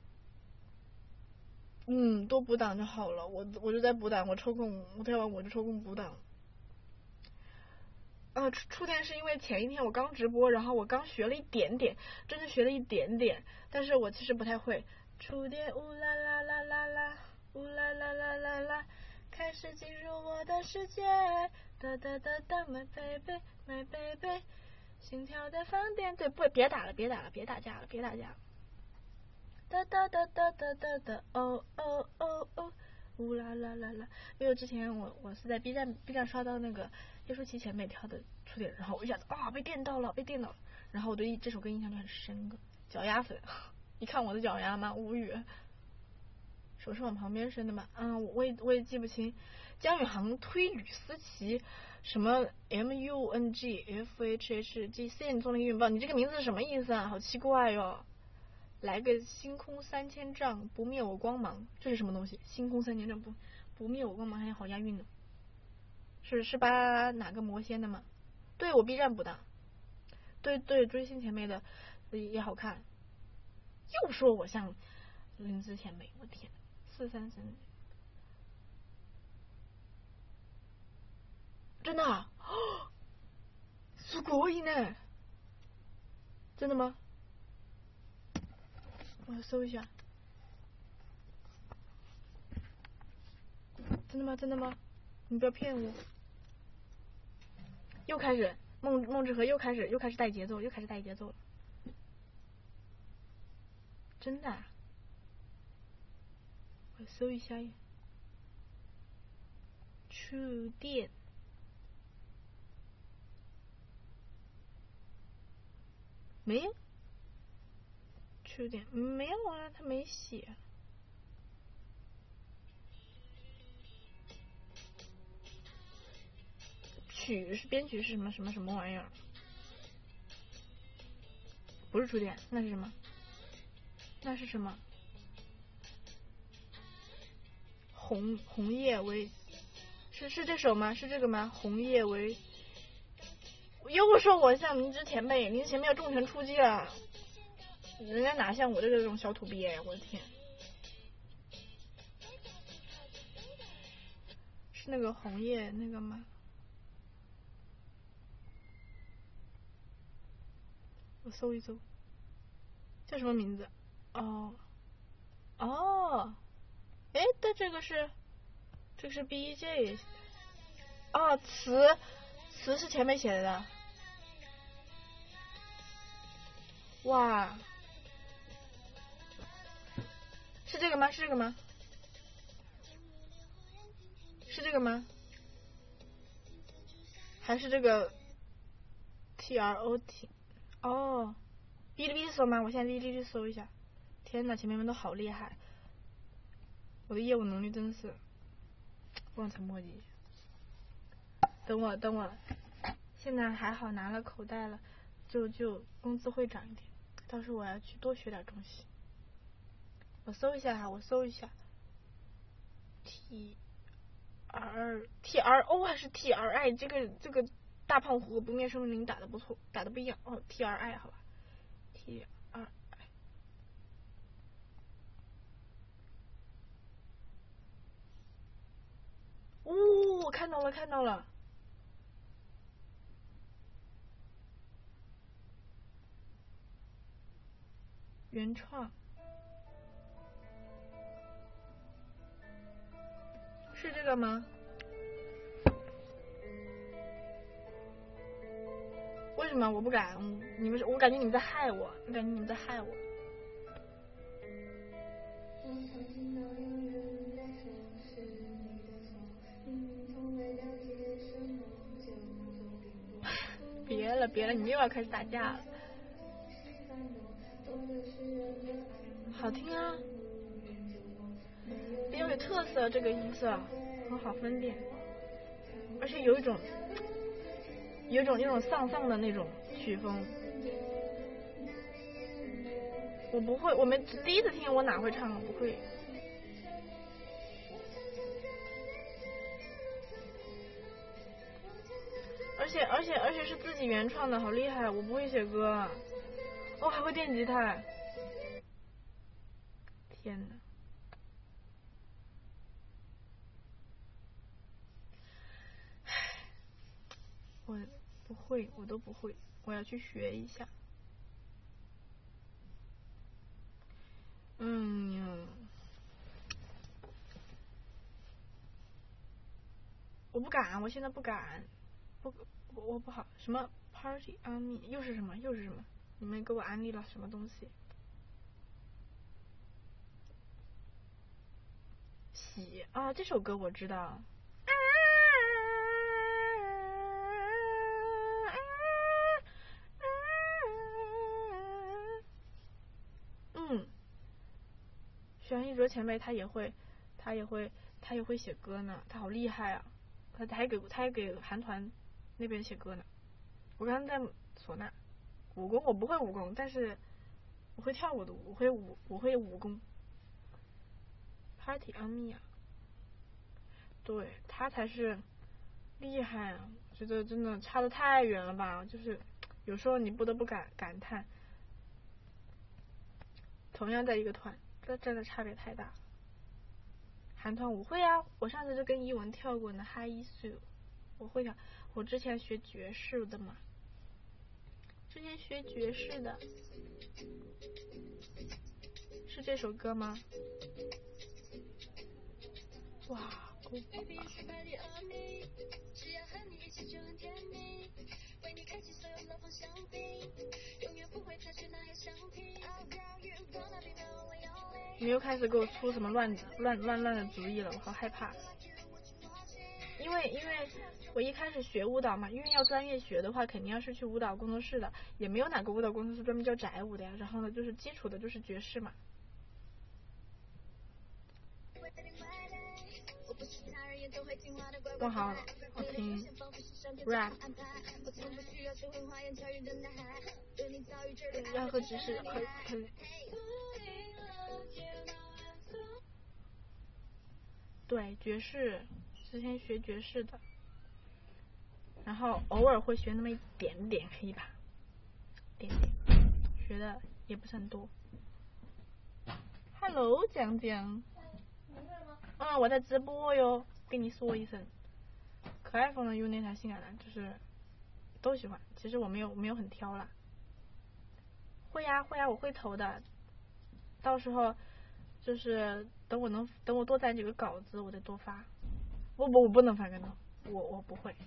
[SPEAKER 1] 嗯，多补档就好了，我我就在补档，我抽空我跳完我就抽空补档。呃，触触电是因为前一天我刚直播，然后我刚学了一点点，真的学了一点点，但是我其实不太会。触电，呜啦啦啦啦啦，呜啦啦啦啦啦，开始进入我的世界，哒哒哒哒 ，my baby my baby， 心跳在放电，对，不，别打了，别打了，别打架了，别打架了，哒哒哒哒哒哒哒，哦哦哦哦，呜啦啦啦啦，因为之前我我是在 B 站 B 站刷到那个叶舒淇前辈跳的触电，然后我一下子啊被电到了，被电到了，然后我对这首歌印象就很深刻，脚丫粉。你看我的脚丫吗？无语。手是往旁边伸的吗？嗯，我也我也记不清。姜宇航推吕思琪，什么 M U N G F H H G C， 你送了一个拥抱，你这个名字是什么意思啊？好奇怪哟。来个星空三千丈，不灭我光芒，这是什么东西？星空三千丈不不灭我光芒，还好押韵呢。是是把哪个魔仙的吗？对，我 B 站补的。对对，追星前辈的也好看。又说我像林之前辈，我天，四三三，真的、啊？すごいね，真的吗？我要搜一下，真的吗？真的吗？你不要骗我！又开始梦梦之河又开始又开始带节奏，又开始带节奏了，真的、啊？我搜一下，触电。没有，触电没有啊，他没写。曲是编曲是什么什么什么玩意儿？不是触电，那是什么？那是什么？红红叶为，是是这首吗？是这个吗？红叶为，又说我像明之前辈，明之前辈要重拳出击了，人家哪像我这个这种小土鳖，我的天！是那个红叶那个吗？我搜一搜，叫什么名字？哦哦，哎，但这个是这个是 B J， 哦，词词是前辈写的，哇，是这个吗？是这个吗？是这个吗？还是这个 T R O T？ 哦，哔哩哔哩搜吗？我现在哔哩哔哩搜一下。天哪，前辈们都好厉害，我的业务能力真是望尘莫及。等我等我，现在还好拿了口袋了，就就工资会涨一点，到时候我要去多学点东西。我搜一下哈，我搜一下 T R T R O 还是 T R I， 这个这个大胖虎和不灭生命打的不错，打的不一样哦。T R I 好吧 ，T R I 看到了看到了，原创是这个吗？为什么我不敢？你们，我感觉你们在害我，我感觉你们在害我。别了别了，你们又要开始打架了。好听啊，比较有特色，这个音色很好分辨，而且有一种有一种那种丧丧的那种曲风。我不会，我们第一次听，我哪会唱啊？不会。而且而且而且是自己原创的，好厉害！我不会写歌，哦，还会电吉他，天哪！我不会，我都不会，我要去学一下。嗯，我不敢，我现在不敢，不，我我不好。什么 Party on Me 又是什么？又是什么？你们给我安利了什么东西？喜啊，这首歌我知道。嗯，许安一卓前辈他也会，他也会，他也会写歌呢，他好厉害啊！他还给他还给韩团那边写歌呢。我刚刚在唢呐，武功我不会武功，但是我会跳舞的，我会武我会武功。Party on Me 啊，对他才是厉害啊！我觉得真的差得太远了吧，就是有时候你不得不感感叹，同样在一个团，这真的差别太大。韩团舞会啊，我上次就跟伊文跳过呢，哈伊素，我会跳，我之前学爵士的嘛，之前学爵士的，是这首歌吗？哇，欧巴。你又开始给我出什么乱乱乱乱的主意了，我好害怕。因为因为我一开始学舞蹈嘛，因为要专业学的话，肯定要是去舞蹈工作室的，也没有哪个舞蹈工作室专门教宅舞的呀。然后呢，就是基础的就是爵士嘛。哇，好好听 rap， 要和爵士可可以。对，爵士之前学爵士的，然后偶尔会学那么一点点黑吧，点点，学的也不是很多。Hello， 江江。嗯，我在直播哟，跟你说一声。可爱风的 UNIT 还性感的，就是都喜欢。其实我没有没有很挑啦。会呀会呀，我会投的。到时候就是等我能等我多攒几个稿子，我再多发。不不，我不能发给他，我我不会。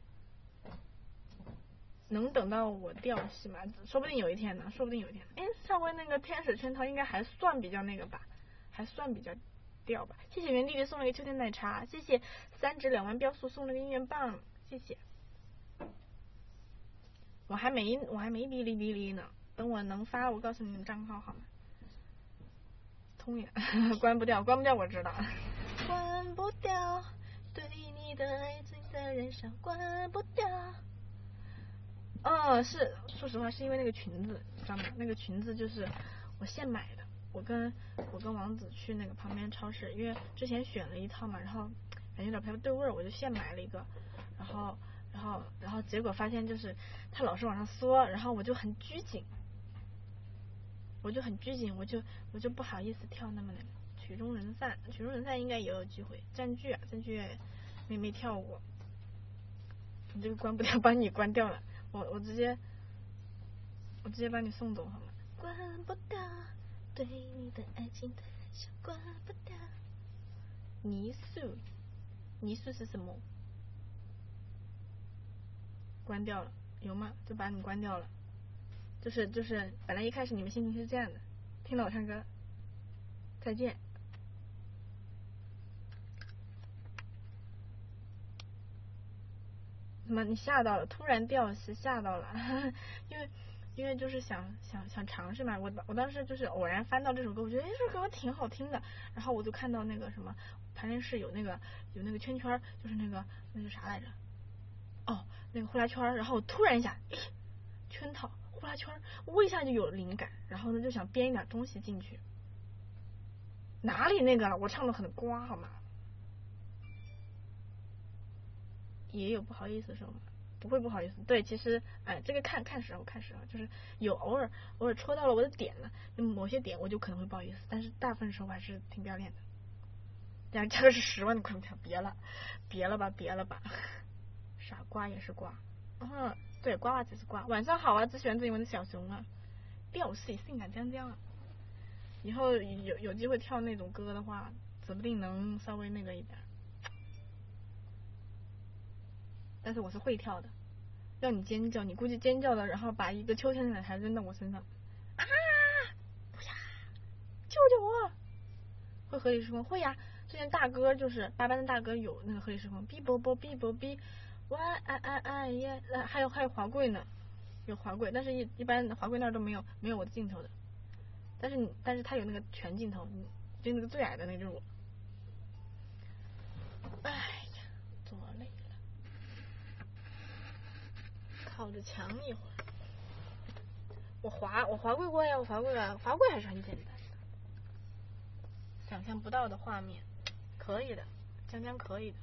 [SPEAKER 1] 能等到我掉戏吗？说不定有一天呢，说不定有一天。哎，上回那个天使圈套应该还算比较那个吧，还算比较掉吧。谢谢原弟弟送了一个秋天奶茶，谢谢三指两万标速送了个音乐棒，谢谢。我还没我还没哔哩哔哩呢，等我能发，我告诉你们账号好吗？通眼关不掉，关不掉，我知道。关不掉，对你的爱情的燃烧，关不掉。呃，是，说实话是因为那个裙子，知道吗？那个裙子就是我现买的，我跟我跟王子去那个旁边超市，因为之前选了一套嘛，然后感觉有点不太对味儿，我就现买了一个，然后然后然后结果发现就是它老是往上缩，然后我就很拘谨，我就很拘谨，我就我就不好意思跳那么那个曲终人散，曲终人散应该也有机会，占据啊占据没没跳过。你这个关不掉，把你关掉了，我我直接我直接把你送走好吗？关不掉，对你的爱情的燃烧关不掉。泥塑，泥塑是什么？关掉了，有吗？就把你关掉了。就是就是，本来一开始你们心情是这样的，听了我唱歌，再见。怎么你吓到了？突然掉是吓到了，因为因为就是想想想尝试嘛。我我当时就是偶然翻到这首歌，我觉得哎这首歌挺好听的，然后我就看到那个什么排练室有那个有那个圈圈，就是那个那是啥来着？哦，那个呼啦圈，然后我突然一下，诶圈套呼啦圈，我一下就有了灵感，然后呢就想编一点东西进去。哪里那个我唱的很瓜好吗？也有不好意思的时候吗？不会不好意思。对，其实哎，这个看看时候看时候，就是有偶尔偶尔戳到了我的点了，某些点我就可能会不好意思，但是大部分时候我还是挺不要脸的。然后这个是十万的快票，别了，别了吧，别了吧，傻瓜也是瓜。嗯，对，瓜娃子是瓜。晚上好啊，只喜欢郑怡文的小熊啊，调戏性感江江啊。以后有有机会跳那种歌的话，指不定能稍微那个一点。但是我是会跳的，要你尖叫，你估计尖叫的，然后把一个秋天的奶茶扔到我身上，啊！不呀，救救我！会合理时空会呀，之前大哥就是八班的大哥有那个合理时空，哔啵啵哔啵哔，哇哎哎哎耶，还有还有华贵呢，有华贵，但是一一般华贵那儿都没有没有我的镜头的，但是你但是他有那个全镜头，就那个最矮的那就是我。哎呀，坐累了，靠着墙一会儿。我滑我滑跪过呀，我滑跪了，滑跪还是很简单的，想象不到的画面，可以的，江江可以的。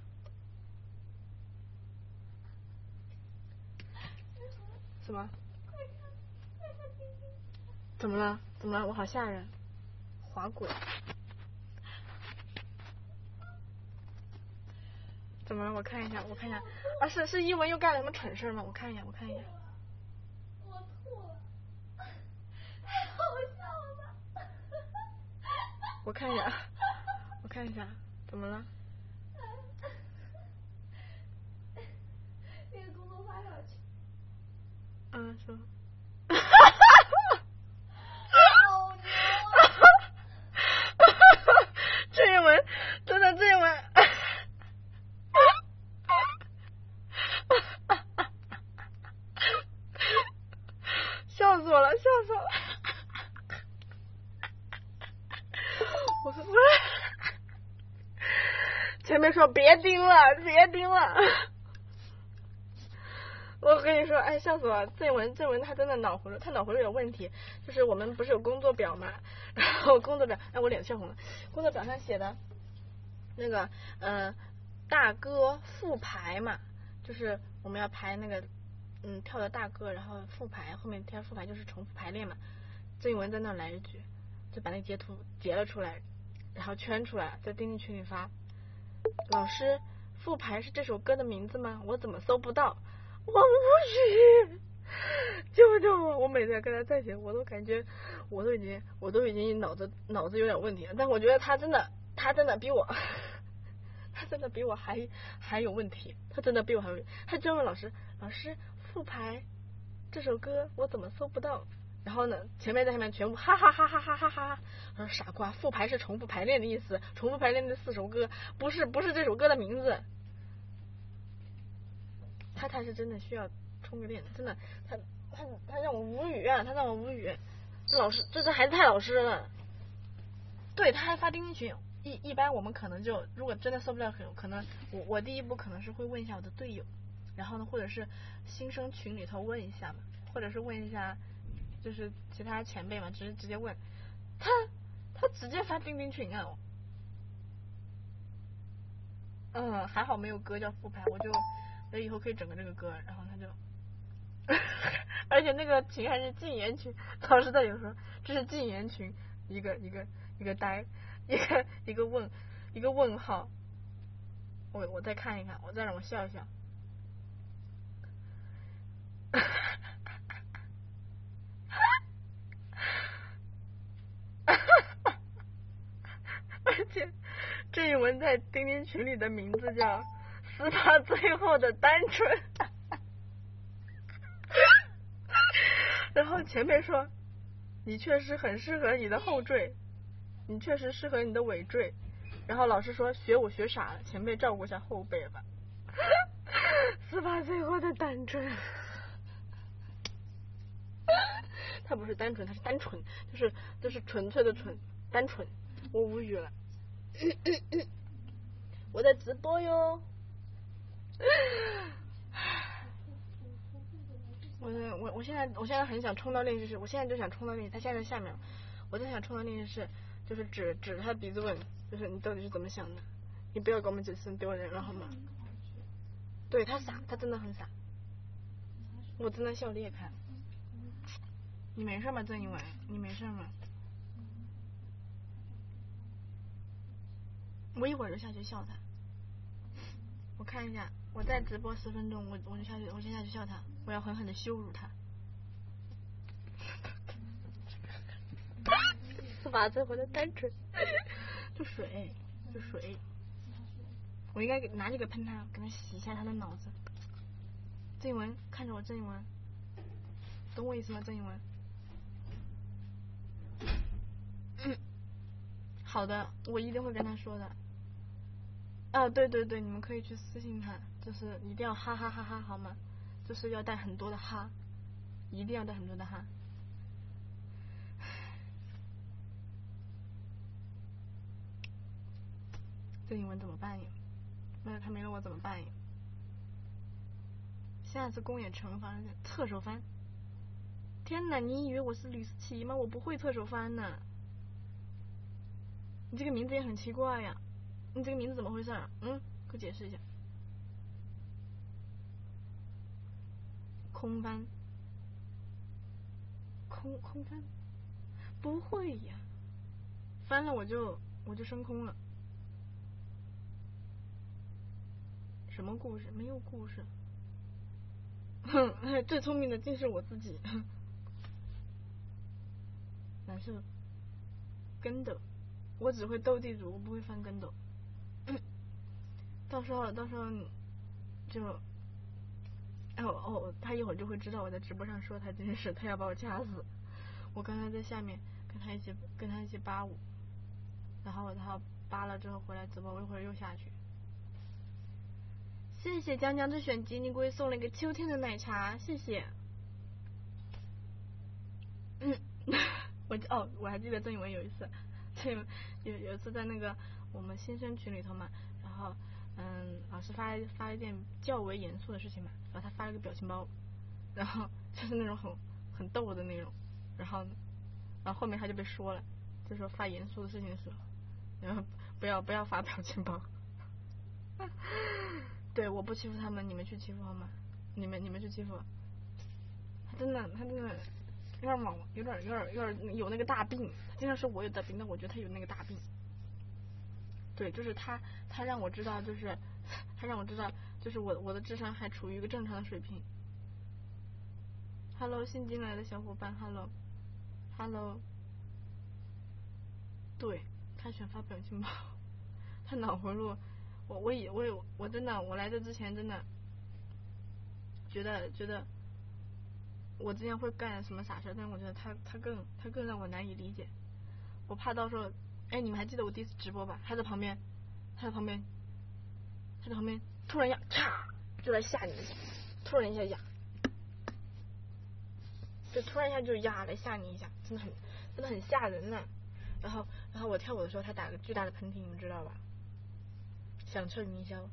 [SPEAKER 1] 什么？怎么了？怎么了？我好吓人，滑轨。怎么了？我看一下，我看一下。啊，是是一文又干了什么蠢事吗？我看一下，我看一下。
[SPEAKER 2] 我吐了，太好笑了。
[SPEAKER 1] 我看一下，我看一下，怎么了？
[SPEAKER 2] 那个工作发上去。
[SPEAKER 1] 嗯，说。
[SPEAKER 2] 好牛啊！
[SPEAKER 1] 郑一文，真的郑一文。笑死我了，笑死我了！我我前面说别盯了，别盯了。我跟你说，哎，笑死我了！郑文，郑文他真的脑回路，他脑回路有问题。就是我们不是有工作表嘛，然后工作表，哎，我脸笑红了。工作表上写的那个呃大歌复排嘛，就是我们要排那个嗯跳的大歌，然后复排，后面跳复排就是重复排练嘛。郑文在那来一句，就把那截图截了出来，然后圈出来，在钉钉群里发。老师，复排是这首歌的名字吗？我怎么搜不到？我无语，救救我！我每次跟他在一起，我都感觉我都已经我都已经脑子脑子有点问题了。但我觉得他真的他真的比我他真的比我还还有问题，他真的比我还有问题。他就问老师，老师复排这首歌我怎么搜不到？然后呢，前面在下面全部哈哈哈哈哈哈哈哈。我说傻瓜，复排是重复排练的意思，重复排练的四首歌，不是不是这首歌的名字。他才是真的需要充个电，真的，他他他让我无语啊，他让我无语。这老师，这这孩子太老实了。对，他还发钉钉群，一一般我们可能就如果真的受不了，可能我我第一步可能是会问一下我的队友，然后呢，或者是新生群里头问一下嘛，或者是问一下就是其他前辈嘛，直接直接问他，他直接发钉钉群啊。嗯，还好没有歌叫复排，我就我以后可以整个这个歌，然后他就而且那个群还是禁言群，老师在有说这是禁言群，一个一个一个呆，一个一个问一个问号。 我我再看一看，我再让我笑一笑。而且郑允文在钉钉群里的名字叫司法最后的单纯。然后前辈说你确实很适合你的后缀，你确实适合你的尾缀。然后老师说学我学傻了，前辈照顾一下后辈吧。司法最后的单纯。他不是单纯，他是单纯，就是就是纯粹的纯，单纯。我无语了。我在直播哟。我我我现在我现在很想冲到练习室，我现在就想冲到练习，他现在在下面，我在想冲到练习室，就是指指他鼻子问，就是你到底是怎么想的？你不要给我们解释丢人了好吗？对他傻，他真的很傻，我真的笑裂开。你没事吗，郑一文？你没事吗？我一会儿就下去笑他。我看一下，我再直播十分钟，我我就下去，我先下去笑他，我要狠狠的羞辱他。司法最后的单纯。就水，就水。我应该给拿这个喷他，给他洗一下他的脑子。郑一文，看着我，郑一文，懂我意思吗？郑一文。嗯，好的，我一定会跟他说的。啊，对对对，你们可以去私信他，就是一定要哈哈哈哈好吗？就是要带很多的哈，一定要带很多的哈。郑一文怎么办呀？那他没了我怎么办呀？下次公演惩罚侧手翻。天哪，你以为我是吕思琪吗？我不会侧手翻呢。你这个名字也很奇怪呀，你这个名字怎么回事？嗯，给我解释一下。空翻，空空翻，不会呀，翻了我就我就升空了。什么故事？没有故事。哼，最聪明的竟是我自己。难受。跟斗，我只会斗地主，我不会翻跟斗。到时候到时候就，哦哦，他一会儿就会知道我在直播上说他这件事，他要把我掐死。我刚才在下面跟他一起跟他一起扒舞，然后他扒了之后回来直播，我一会儿又下去。谢谢江江的选集，你给我送了一个秋天的奶茶，谢谢。嗯，我哦，我还记得郑宇文有一次，郑有有一次在那个我们新生群里头嘛，然后嗯，老师发发一件较为严肃的事情嘛，然后他发了个表情包，然后就是那种很很逗的那种，然后然后后面他就被说了，就说发严肃的事情的时候，然后不要不要发表情包。对，我不欺负他们，你们去欺负好吗？你们你们去欺负。他真的他真的有点莽，有点有点有点有那个大病。他经常说我有大病，但我觉得他有那个大病。对，就是他他让我知道，就是他让我知道，就是我我的智商还处于一个正常的水平。Hello， 新进来的小伙伴 ，Hello Hello。对，他喜欢发表情包，他脑回路。我我以我有我真的我来这之前真的觉得觉得我之前会干什么傻事，但是我觉得他他更他更让我难以理解。我怕到时候，哎，你们还记得我第一次直播吧？他在旁边，他在旁边，他在旁边突然一下，嚓就来吓你一下，突然一下压，就突然一下就压来吓你一下，真的很真的很吓人呐、啊。然后然后我跳舞的时候，他打个巨大的喷嚏，你们知道吧？响彻云霄。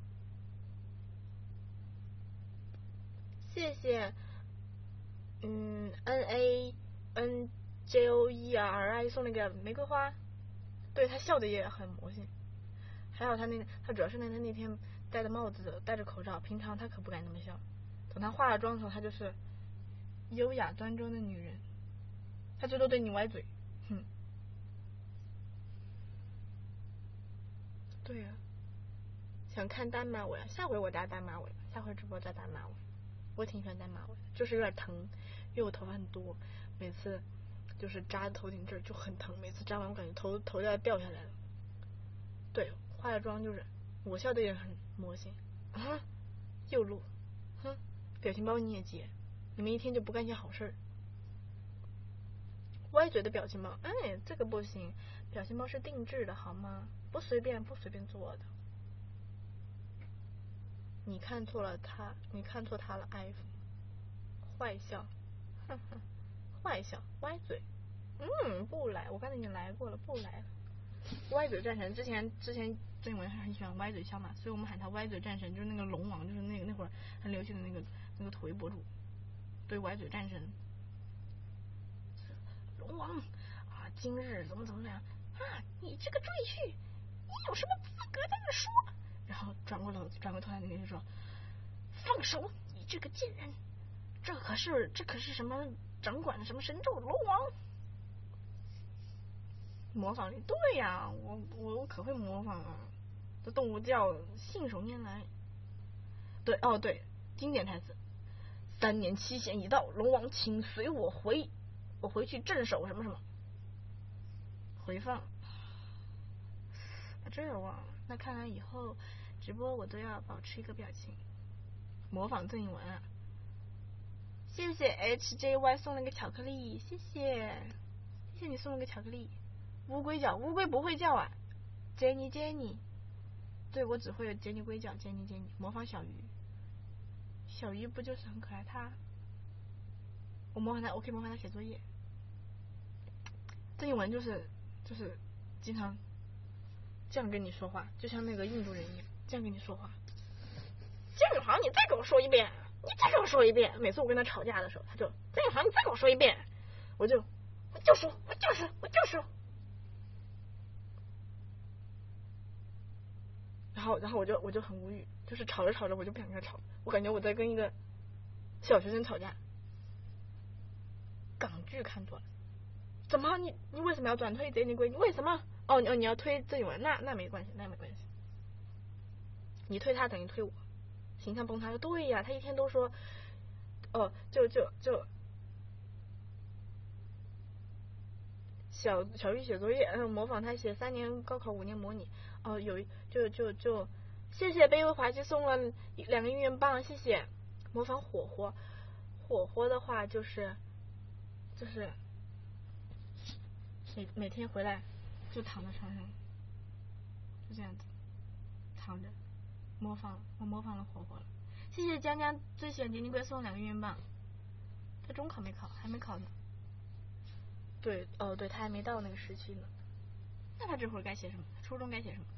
[SPEAKER 1] 谢谢，嗯 ，N A N J O E R I 送那个玫瑰花，对他笑的也很魔性。还有他那个，他主要是那他那天戴着帽子，戴着口罩，平常他可不敢那么笑。等他化了妆后，他就是优雅端庄的女人，他最多对你歪嘴，哼。对呀、啊， 想看单马尾，下回我扎单马尾，下回直播扎单马尾，我挺喜欢单马尾，就是有点疼，因为我头发很多，每次就是扎头顶这儿就很疼，每次扎完我感觉头头都要掉下来了。对，化了妆就是我笑的也很魔性啊，又录，哼，表情包你也接，你们一天就不干些好事儿。歪嘴的表情包，哎，这个不行，表情包是定制的好吗？不随便不随便做的。你看错了他，你看错他了 ，iPhone， 坏笑，哼哼，坏笑，歪嘴，嗯，不来，我刚才已经来过了，不来了。歪嘴战神之前之前郑义文很喜欢歪嘴笑嘛，所以我们喊他歪嘴战神，就是那个龙王，就是那个那会儿很流行的那个那个土味博主，对，歪嘴战神。龙王啊，今日怎么怎么样啊？你这个赘婿，你有什么资格在这说？然后转过头转过头来那个人说：“放手，你这个贱人！这可是这可是什么掌管什么神咒的龙王？”模仿力，对呀，我我我可会模仿啊！这动物叫信手拈来。对，哦对，经典台词：三年期限已到，龙王请随我回，我回去镇守什么什么。回放，把这儿忘了。那看来以后直播我都要保持一个表情，模仿郑义文啊。谢谢 H J Y 送了个巧克力，谢谢，谢谢你送了个巧克力。乌龟叫，乌龟不会叫啊。Jenny Jenny， 对，我只会 Jenny 龟叫 Jenny Jenny， 模仿小鱼。小鱼不就是很可爱？它，我模仿它，我可以模仿它写作业。郑义文就是就是经常这样跟你说话，就像那个印度人一样，这样跟你说话。郑宇航，你再给我说一遍，你再给我说一遍。每次我跟他吵架的时候，他就郑宇航，你再给我说一遍，我就我就说，我就说，我就说。然后，然后我就我就很无语，就是吵着吵着我就不想跟他吵，我感觉我在跟一个小学生吵架。港剧看多了，怎么你你为什么要转推贼你龟？你为什么？哦你哦你要推郑义文，那那没关系，那没关系。你推他等于推我，形象崩塌。对呀，他一天都说，哦就就就小小玉写作业，嗯，模仿他写三年高考五年模拟。哦，有就就就谢谢卑微滑稽送了两个应援棒，谢谢。模仿火火，火火的话就是就是每每天回来就躺在床上，就这样子躺着模仿，我模仿了火火了。谢谢江江最喜欢杰尼龟送两个应援棒。他中考没考，还没考呢。对，哦对，他还没到那个时期呢。那他这会儿该写什么？初中该写什么？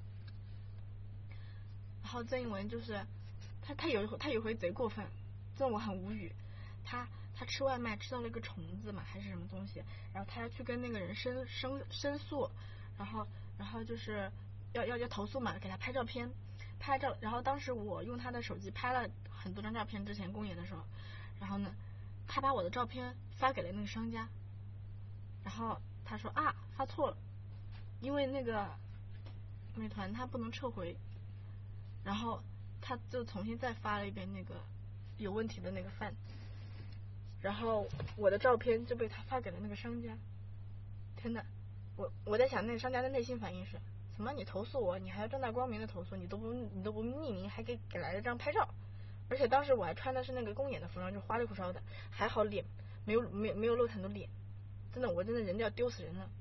[SPEAKER 1] 然后郑义文就是他，他有一回他有一回贼过分，这我很无语。他他吃外卖吃到了一个虫子嘛，还是什么东西，然后他要去跟那个人申申申诉，然后然后就是要要要投诉嘛，给他拍照片，拍照，然后当时我用他的手机拍了很多张照片，之前公演的时候，然后呢，他把我的照片发给了那个商家，然后他说啊发错了，因为那个美团他不能撤回，然后他就重新再发了一遍那个有问题的那个饭，然后我的照片就被他发给了那个商家。天哪，我我在想那个商家的内心反应是什么？你投诉我，你还要正大光明的投诉，你都不你都不匿名，还给给来了张拍照，而且当时我还穿的是那个公演的服装，就花里胡哨的，还好脸没有没有没有露很多脸，真的我真的人就要丢死人了。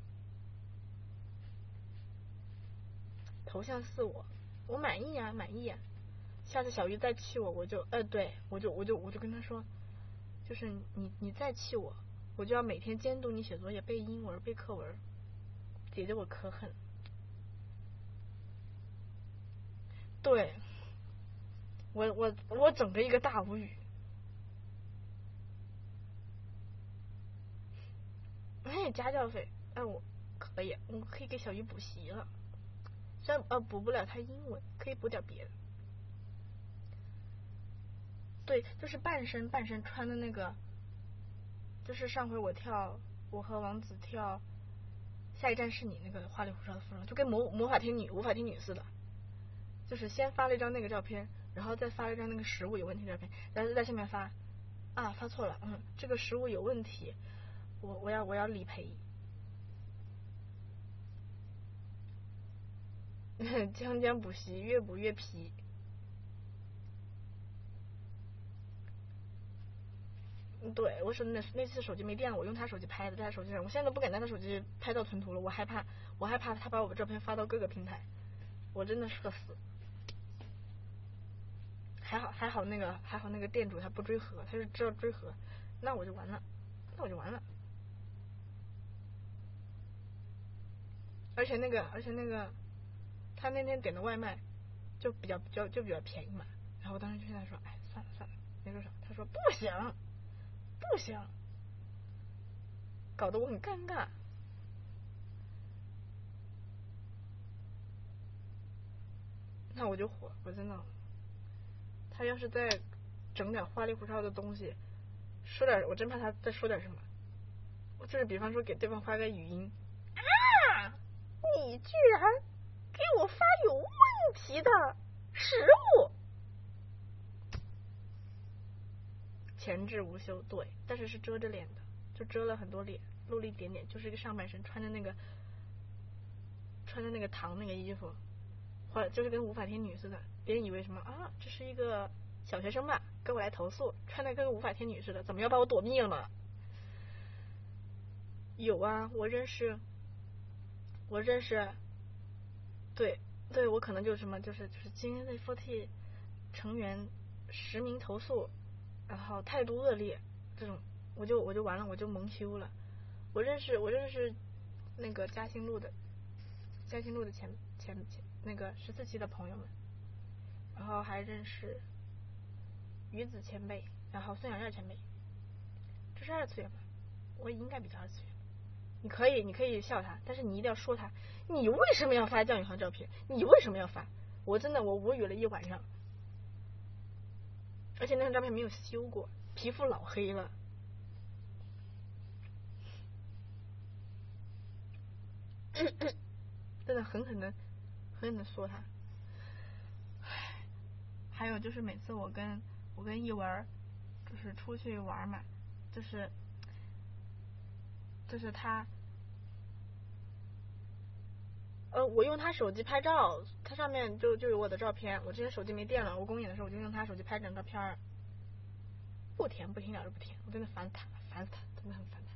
[SPEAKER 1] 头像是我，我满意啊满意啊。下次小鱼再气我，我就呃对我就我就我就跟他说，就是你你再气我，我就要每天监督你写作业，背英文背课文。姐姐我可狠。对，我我我整个一个大无语。哎，家教费，哎我可以，我可以给小鱼补习了，虽然呃补不了他英文，可以补点别的。对，就是半身半身穿的那个，就是上回我跳，我和王子跳下一站是你那个花里胡哨的服装，就跟魔魔法天女魔法天女似的。 就是先发了一张那个照片，然后再发了一张那个食物有问题的照片，然后在下面发啊发错了，嗯，这个食物有问题，我我要我要理赔。江江补习越补越皮。对，我手那那次手机没电了，我用他手机拍的，在他手机上，我现在都不敢拿他手机拍到存图了，我害怕，我害怕他把我的照片发到各个平台，我真的社死。还好还好那个还好那个店主他不追核，他是知道追核，那我就完了，那我就完了。而且那个而且那个他那天点的外卖就比较就就比较便宜嘛，然后我当时就跟他说，哎，算了算了，没多少。他说不行不行，搞得我很尴尬。那我就火，我真的，他要是再整点花里胡哨的东西，说点，我真怕他再说点什么。就是比方说给对方发个语音啊，你居然给我发有问题的食物，前置无修，对，但是是遮着脸的，就遮了很多脸，露了一点点，就是一个上半身，穿着那个穿着那个糖那个衣服，或者就是跟无法天女似的，别人以为什么啊，这是一个小学生吧，跟我来投诉，穿的跟个无法天女似的，怎么要把我躲避了吗？有啊，我认识，我认识，对对，我可能就是什么，就是就是今天的 forty 成员实名投诉，然后态度恶劣，这种我就我就完了，我就蒙羞了。我认识我认识那个嘉兴路的嘉兴路的前前前那个十四期的朋友们，然后还认识鱼子前辈，然后孙小燕前辈，这是二次元吧？我应该比较二次元。你可以，你可以笑他，但是你一定要说他，你为什么要发姜宇航照片？你为什么要发？我真的我无语了一晚上，而且那张照片没有修过，皮肤老黑了。真的狠狠的狠狠的说他。还有就是每次我跟我跟一文就是出去玩嘛，就是就是他呃我用他手机拍照，他上面就就有我的照片，我之前手机没电了，我公演的时候我就用他手机拍张照片，不甜不听了就不甜，我真的烦他烦死他，真的很烦他。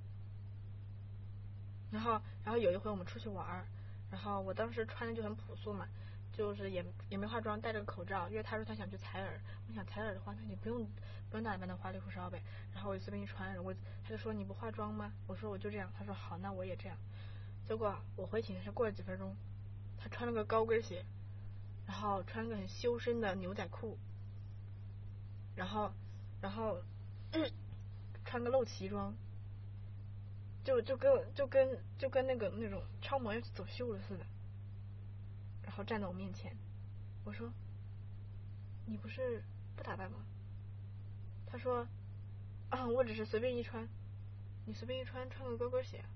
[SPEAKER 1] 然后然后有一回我们出去玩，然后我当时穿的就很朴素嘛，就是也也没化妆，戴着个口罩，因为他说他想去采耳，我想采耳的话那你不用不用打扮的花里胡哨呗，然后我就随便一穿，我他就说你不化妆吗？我说我就这样，他说好，那我也这样。结果我回寝室过了几分钟，他穿了个高跟鞋，然后穿了个很修身的牛仔裤，然后然后、嗯、穿个露脐装，就就跟就跟就跟那个那种超模要去走秀了似的，然后站在我面前，我说你不是不打扮吗？他说啊，我只是随便一穿。你随便一穿，穿个高跟鞋。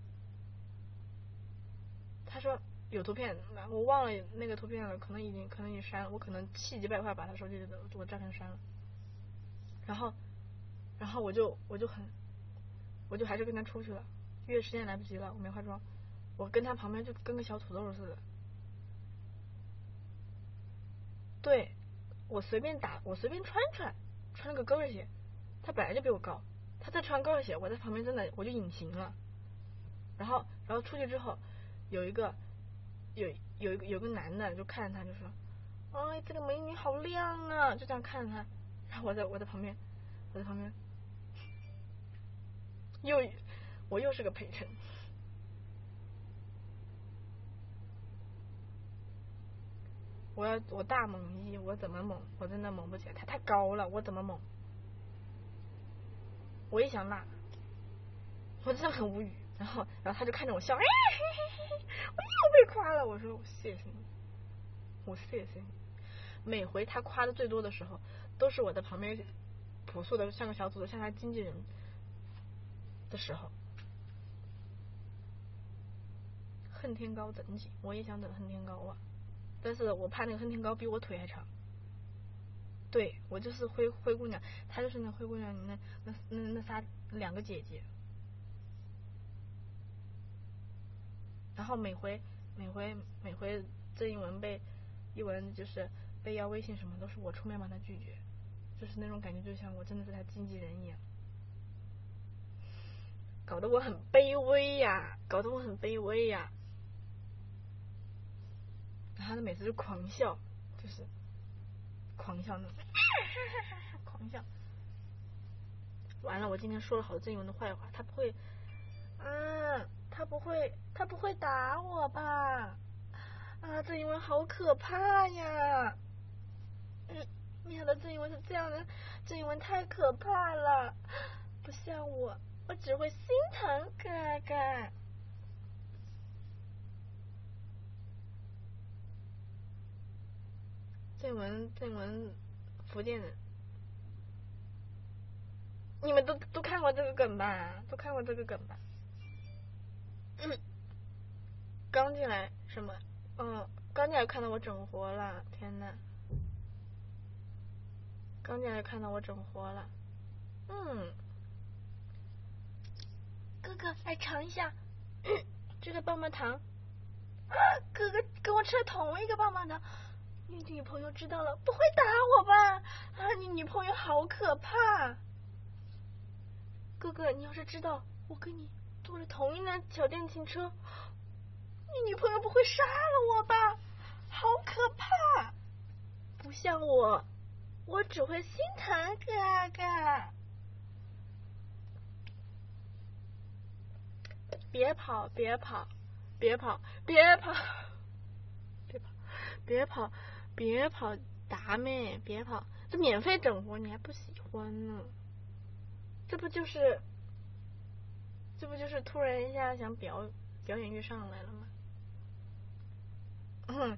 [SPEAKER 1] 他说有图片，我忘了那个图片了，可能已经可能已经删了，我可能气急败坏把他手机里的我照片删了。然后然后我就我就很我就还是跟他出去了，约时间来不及了，我没化妆，我跟他旁边就跟个小土豆似的。对，我随便打，我随便穿穿，穿了个高跟鞋，他本来就比我高，他在穿高跟鞋，我在旁边真的我就隐形了。然后然后出去之后，有一个有有一个有个男的就看着他就说，哎，这个美女好亮啊，就这样看着他。然后我在我在旁边，我在旁边，又我又是个陪衬。我要我大猛一，我怎么猛？我真的猛不起来，他太高了，我怎么猛？我也想辣，我真的很无语。然后然后他就看着我笑，哎嘿嘿嘿，我又被夸了。我说谢谢你，我谢谢你。每回他夸的最多的时候，都是我在旁边朴素的像个小土豆，像他经纪人的时候。恨天高等级，我也想等恨天高啊。 但是我怕那个恨天高比我腿还长。对，我就是灰灰姑娘，她就是那灰姑娘，那那那那仨两个姐姐。然后每回每回每回郑一文被一文就是被要微信什么，都是我出面帮他拒绝，就是那种感觉，就像我真的是他经纪人一样，搞得我很卑微呀，搞得我很卑微呀。然后他每次就狂笑，就是狂笑那种，狂笑。完了，我今天说了好多郑一文的坏话，他不会，啊，他不会，他不会打我吧？啊，郑一文好可怕呀！嗯，没想到郑一文是这样的，郑一文太可怕了，不像我，我只会心疼哥哥。郑文，郑文，福建人，你们都都看过这个梗吧？都看过这个梗吧？嗯，刚进来什么？嗯，刚进来看到我整活了，天呐！刚进来看到我整活了，嗯，哥哥来尝一下，嗯，这个棒棒糖，啊，哥哥跟我吃了同一个棒棒糖。你女朋友知道了不会打我吧？啊，你女朋友好可怕！哥哥，你要是知道我跟你坐了同一辆小电瓶车，你女朋友不会杀了我吧？好可怕！不像我，我只会心疼哥哥。别跑，别跑，别跑，别跑，别跑，别跑，别跑，达妹，别跑！这免费整活你还不喜欢呢？这不就是，这不就是突然一下想表表演欲上来了吗？嗯，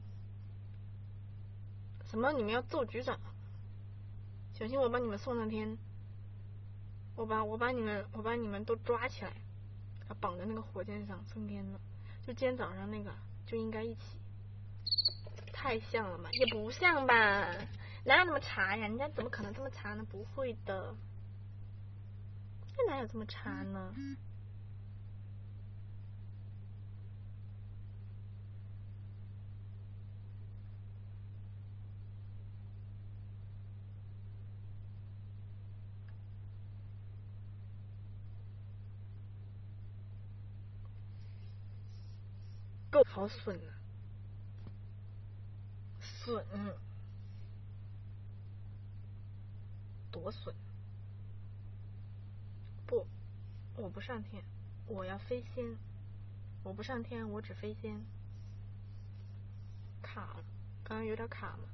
[SPEAKER 1] 什么？你们要揍局长？小心我把你们送上天！我把我把你们我把你们都抓起来，绑在那个火箭上升天了。就今天早上那个就应该一起。太像了嘛？也不像吧？哪有那么差呀？人家怎么可能这么差呢？不会的，那哪有这么差呢？够好损啊！损，多损！不，我不上天，我要飞仙。我不上天，我只飞仙。卡了，刚刚有点卡吗？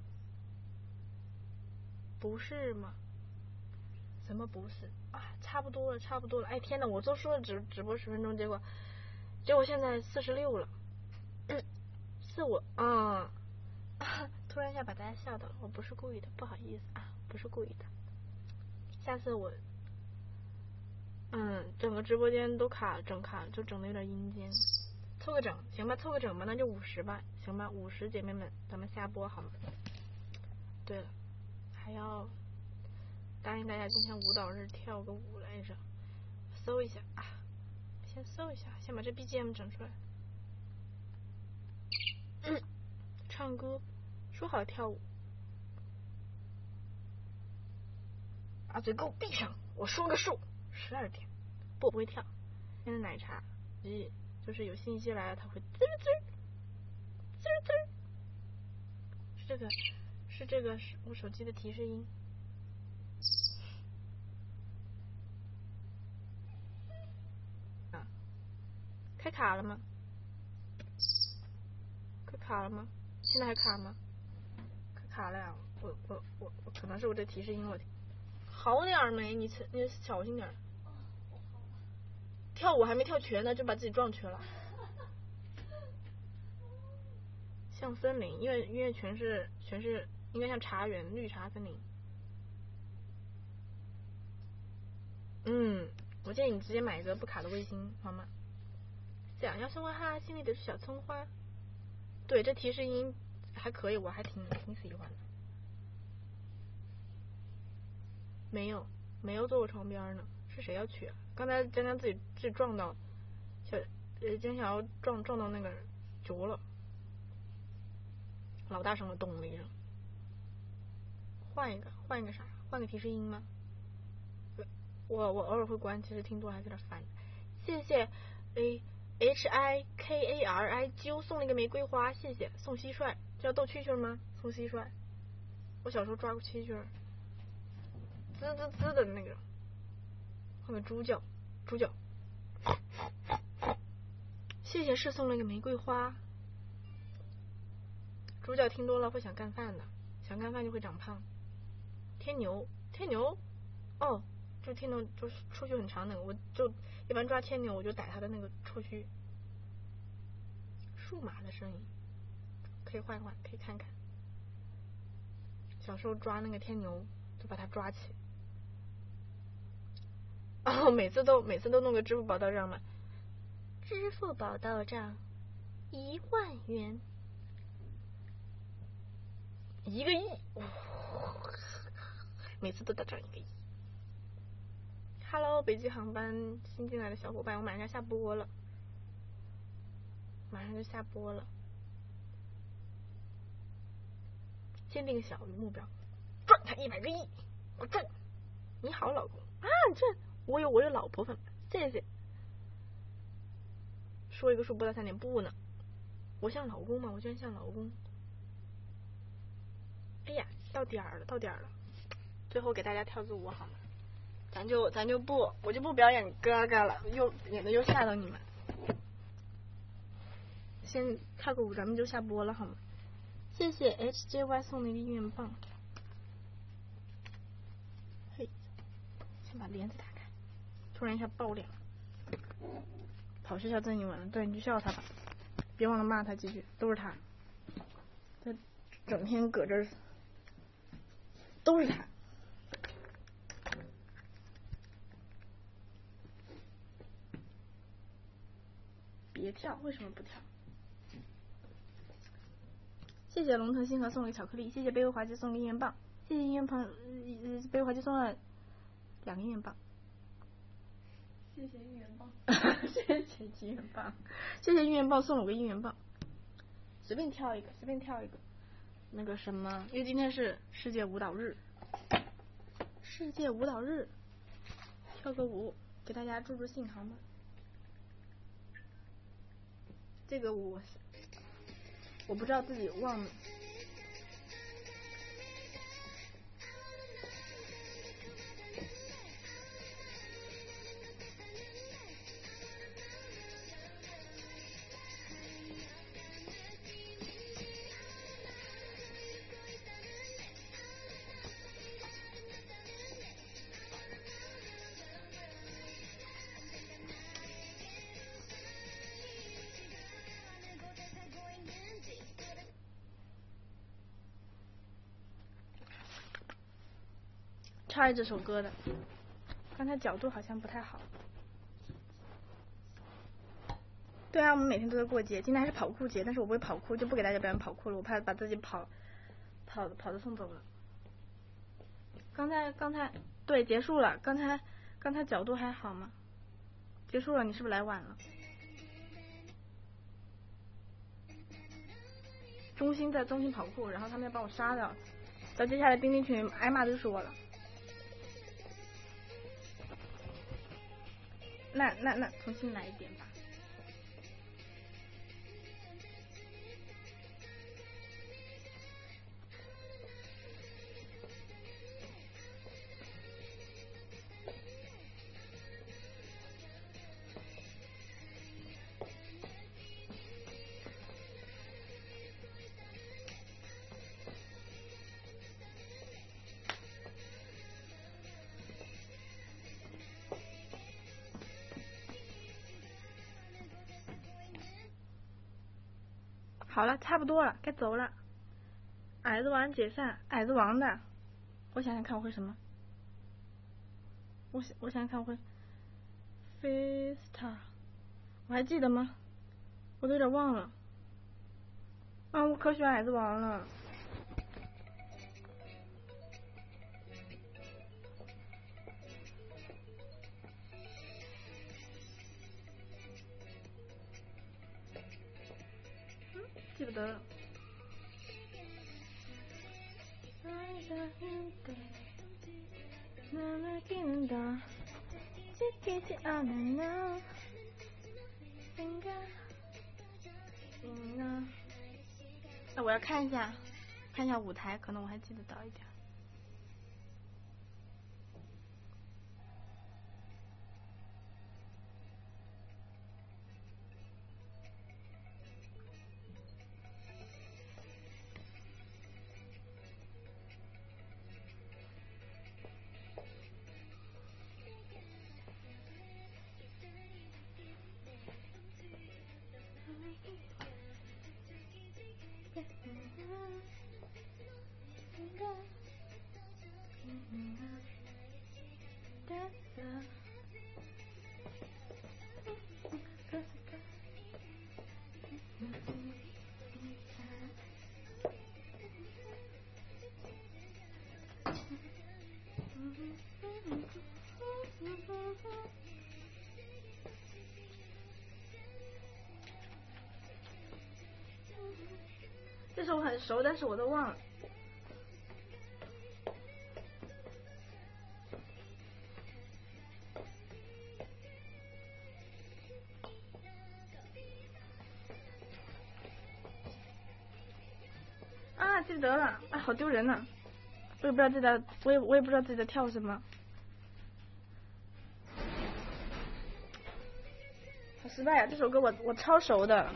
[SPEAKER 1] 不是吗？什么不是啊？差不多了，差不多了。哎天呐，我都说了直直播十分钟，结果结果现在四十六了。是我啊、嗯，突然一下把大家吓到了，我不是故意的，不好意思啊，不是故意的。下次我，嗯，整个直播间都卡了，整卡了，就整的有点阴间。凑个整，行吧，凑个整吧，那就五十吧，行吧，五十姐妹们，咱们下播好吗？对了，还要答应大家今天舞蹈日跳个舞来着，搜一下啊，先搜一下，先把这 B G M 整出来。嗯，唱歌，说好跳舞。把嘴给我闭上！我说个数，十二点。不，我不会跳。现在奶茶，咦，就是有信息来了，它会滋滋滋滋。是这个，是这个，是我手机的提示音。啊，开卡了吗？开卡了吗？现在还卡吗？开卡了呀！我我我我，可能是我这提示音我好点没？你你小心点。跳舞还没跳全呢，就把自己撞瘸了。像森林，因为因为全是全是应该像茶园，绿茶森林。嗯，我建议你直接买一个不卡的微星，好吗？想要生活哈，心里的是小葱花。对，这提示音还可以，我还挺挺喜欢的。没有，没有坐过床边呢，是谁要去啊？刚才江江自己自己撞到，小呃江小要撞撞到那个脚了，老大声了，咚的一声。换一个，换一个啥？换个提示音吗？我我偶尔会关，其实听多还是有点烦。谢谢 A H I K A R I 揪送了一个玫瑰花，谢谢。送蟋蟀，这要逗蛐蛐吗？送蟋蟀，我小时候抓过蛐蛐，滋滋滋的那个。后面猪叫，猪叫。谢谢是送了一个玫瑰花。猪叫听多了会想干饭的，想干饭就会长胖。天牛，天牛，哦，就天牛就是触须很长的，我就一般抓天牛我就逮它的那个触须。数码的声音，可以换一换，可以看看。小时候抓那个天牛，就把它抓起。哦，每次都每次都弄个支付宝到账嘛。支付宝到账一万元，一个亿，哦、每次都到账一个亿。Hello， 北极航班新进来的小伙伴，我马上要下播了，马上就下播了。先定个小目标，赚他一百个亿，我赚。你好，老公啊，这我有我有老婆粉，谢谢。说一个数播到三点，不呢，我像老公吗？我居然像老公。哎呀，到点儿了，到点儿了，最后给大家跳支舞好吗？咱就咱就不，我就不表演哥哥了，又演的又吓到你们。先跳个舞，咱们就下播了好吗？谢谢 H J Y 送的一个音乐棒。嘿，先把帘子打开，突然一下爆脸了。跑学校赠英文了，对，你就笑他吧，别忘了骂他几句，都是他，他整天搁这儿，都是他。别跳，为什么不跳？谢谢龙腾星河送了个巧克力，谢谢卑微滑稽送个音乐棒，谢谢音乐棒，呃，卑微滑稽送了两个音乐棒。
[SPEAKER 2] 谢谢音乐棒，
[SPEAKER 1] 谢谢音乐棒，谢谢音乐棒送了我个音乐棒，随便跳一个，随便跳一个，那个什么，因为今天是世界舞蹈日，世界舞蹈日，跳个舞给大家助助兴好吗？这个舞我不知道自己忘了。唱这首歌的，刚才角度好像不太好。对啊，我们每天都在过节，今天还是跑酷节，但是我不会跑酷，就不给大家表演跑酷了，我怕把自己跑跑跑的送走了。刚才刚才对结束了，刚才刚才角度还好吗？结束了，你是不是来晚了？中心在中心跑酷，然后他们要把我杀掉，到接下来冰冰群挨骂的就是我了。那那那重新来一点吧。好了，差不多了，该走了。矮子王解散，矮子王的，我想想看我会什么？我想我想想看我会 Fiesta， 我还记得吗？我都有点忘了。 啊，我可喜欢海贼王了。嗯，记不得了。那我要看一下，看一下舞台，可能我还记得到一点。这首很熟，但是我都忘了。啊，记得了，哎，好丢人呐、啊！我也不知道自己在，我也我也不知道自己在跳什么，好失败啊！这首歌我我超熟的。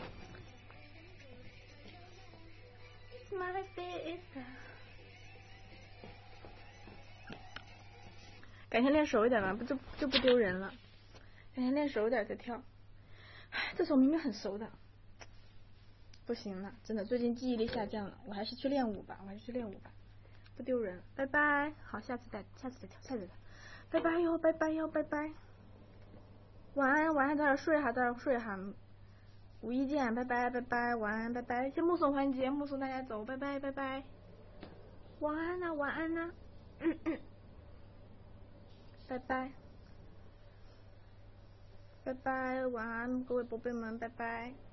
[SPEAKER 1] 改天练熟一点了，不就就不丢人了。改天练熟一点再跳。这首明明很熟的，不行了，真的最近记忆力下降了，我还是去练舞吧，我还是去练舞吧，不丢人。拜拜，好，下次再下次再跳，下次再跳。拜拜哟，拜拜哟，拜拜。晚安，晚安，早点睡哈，早点睡哈。五一见，拜拜，拜拜，晚安，拜拜。先目送环节，目送大家走，拜拜，拜拜。晚安呐、啊，晚安呐、啊。嗯嗯。拜拜。拜拜，晚安，各位宝贝们，拜拜。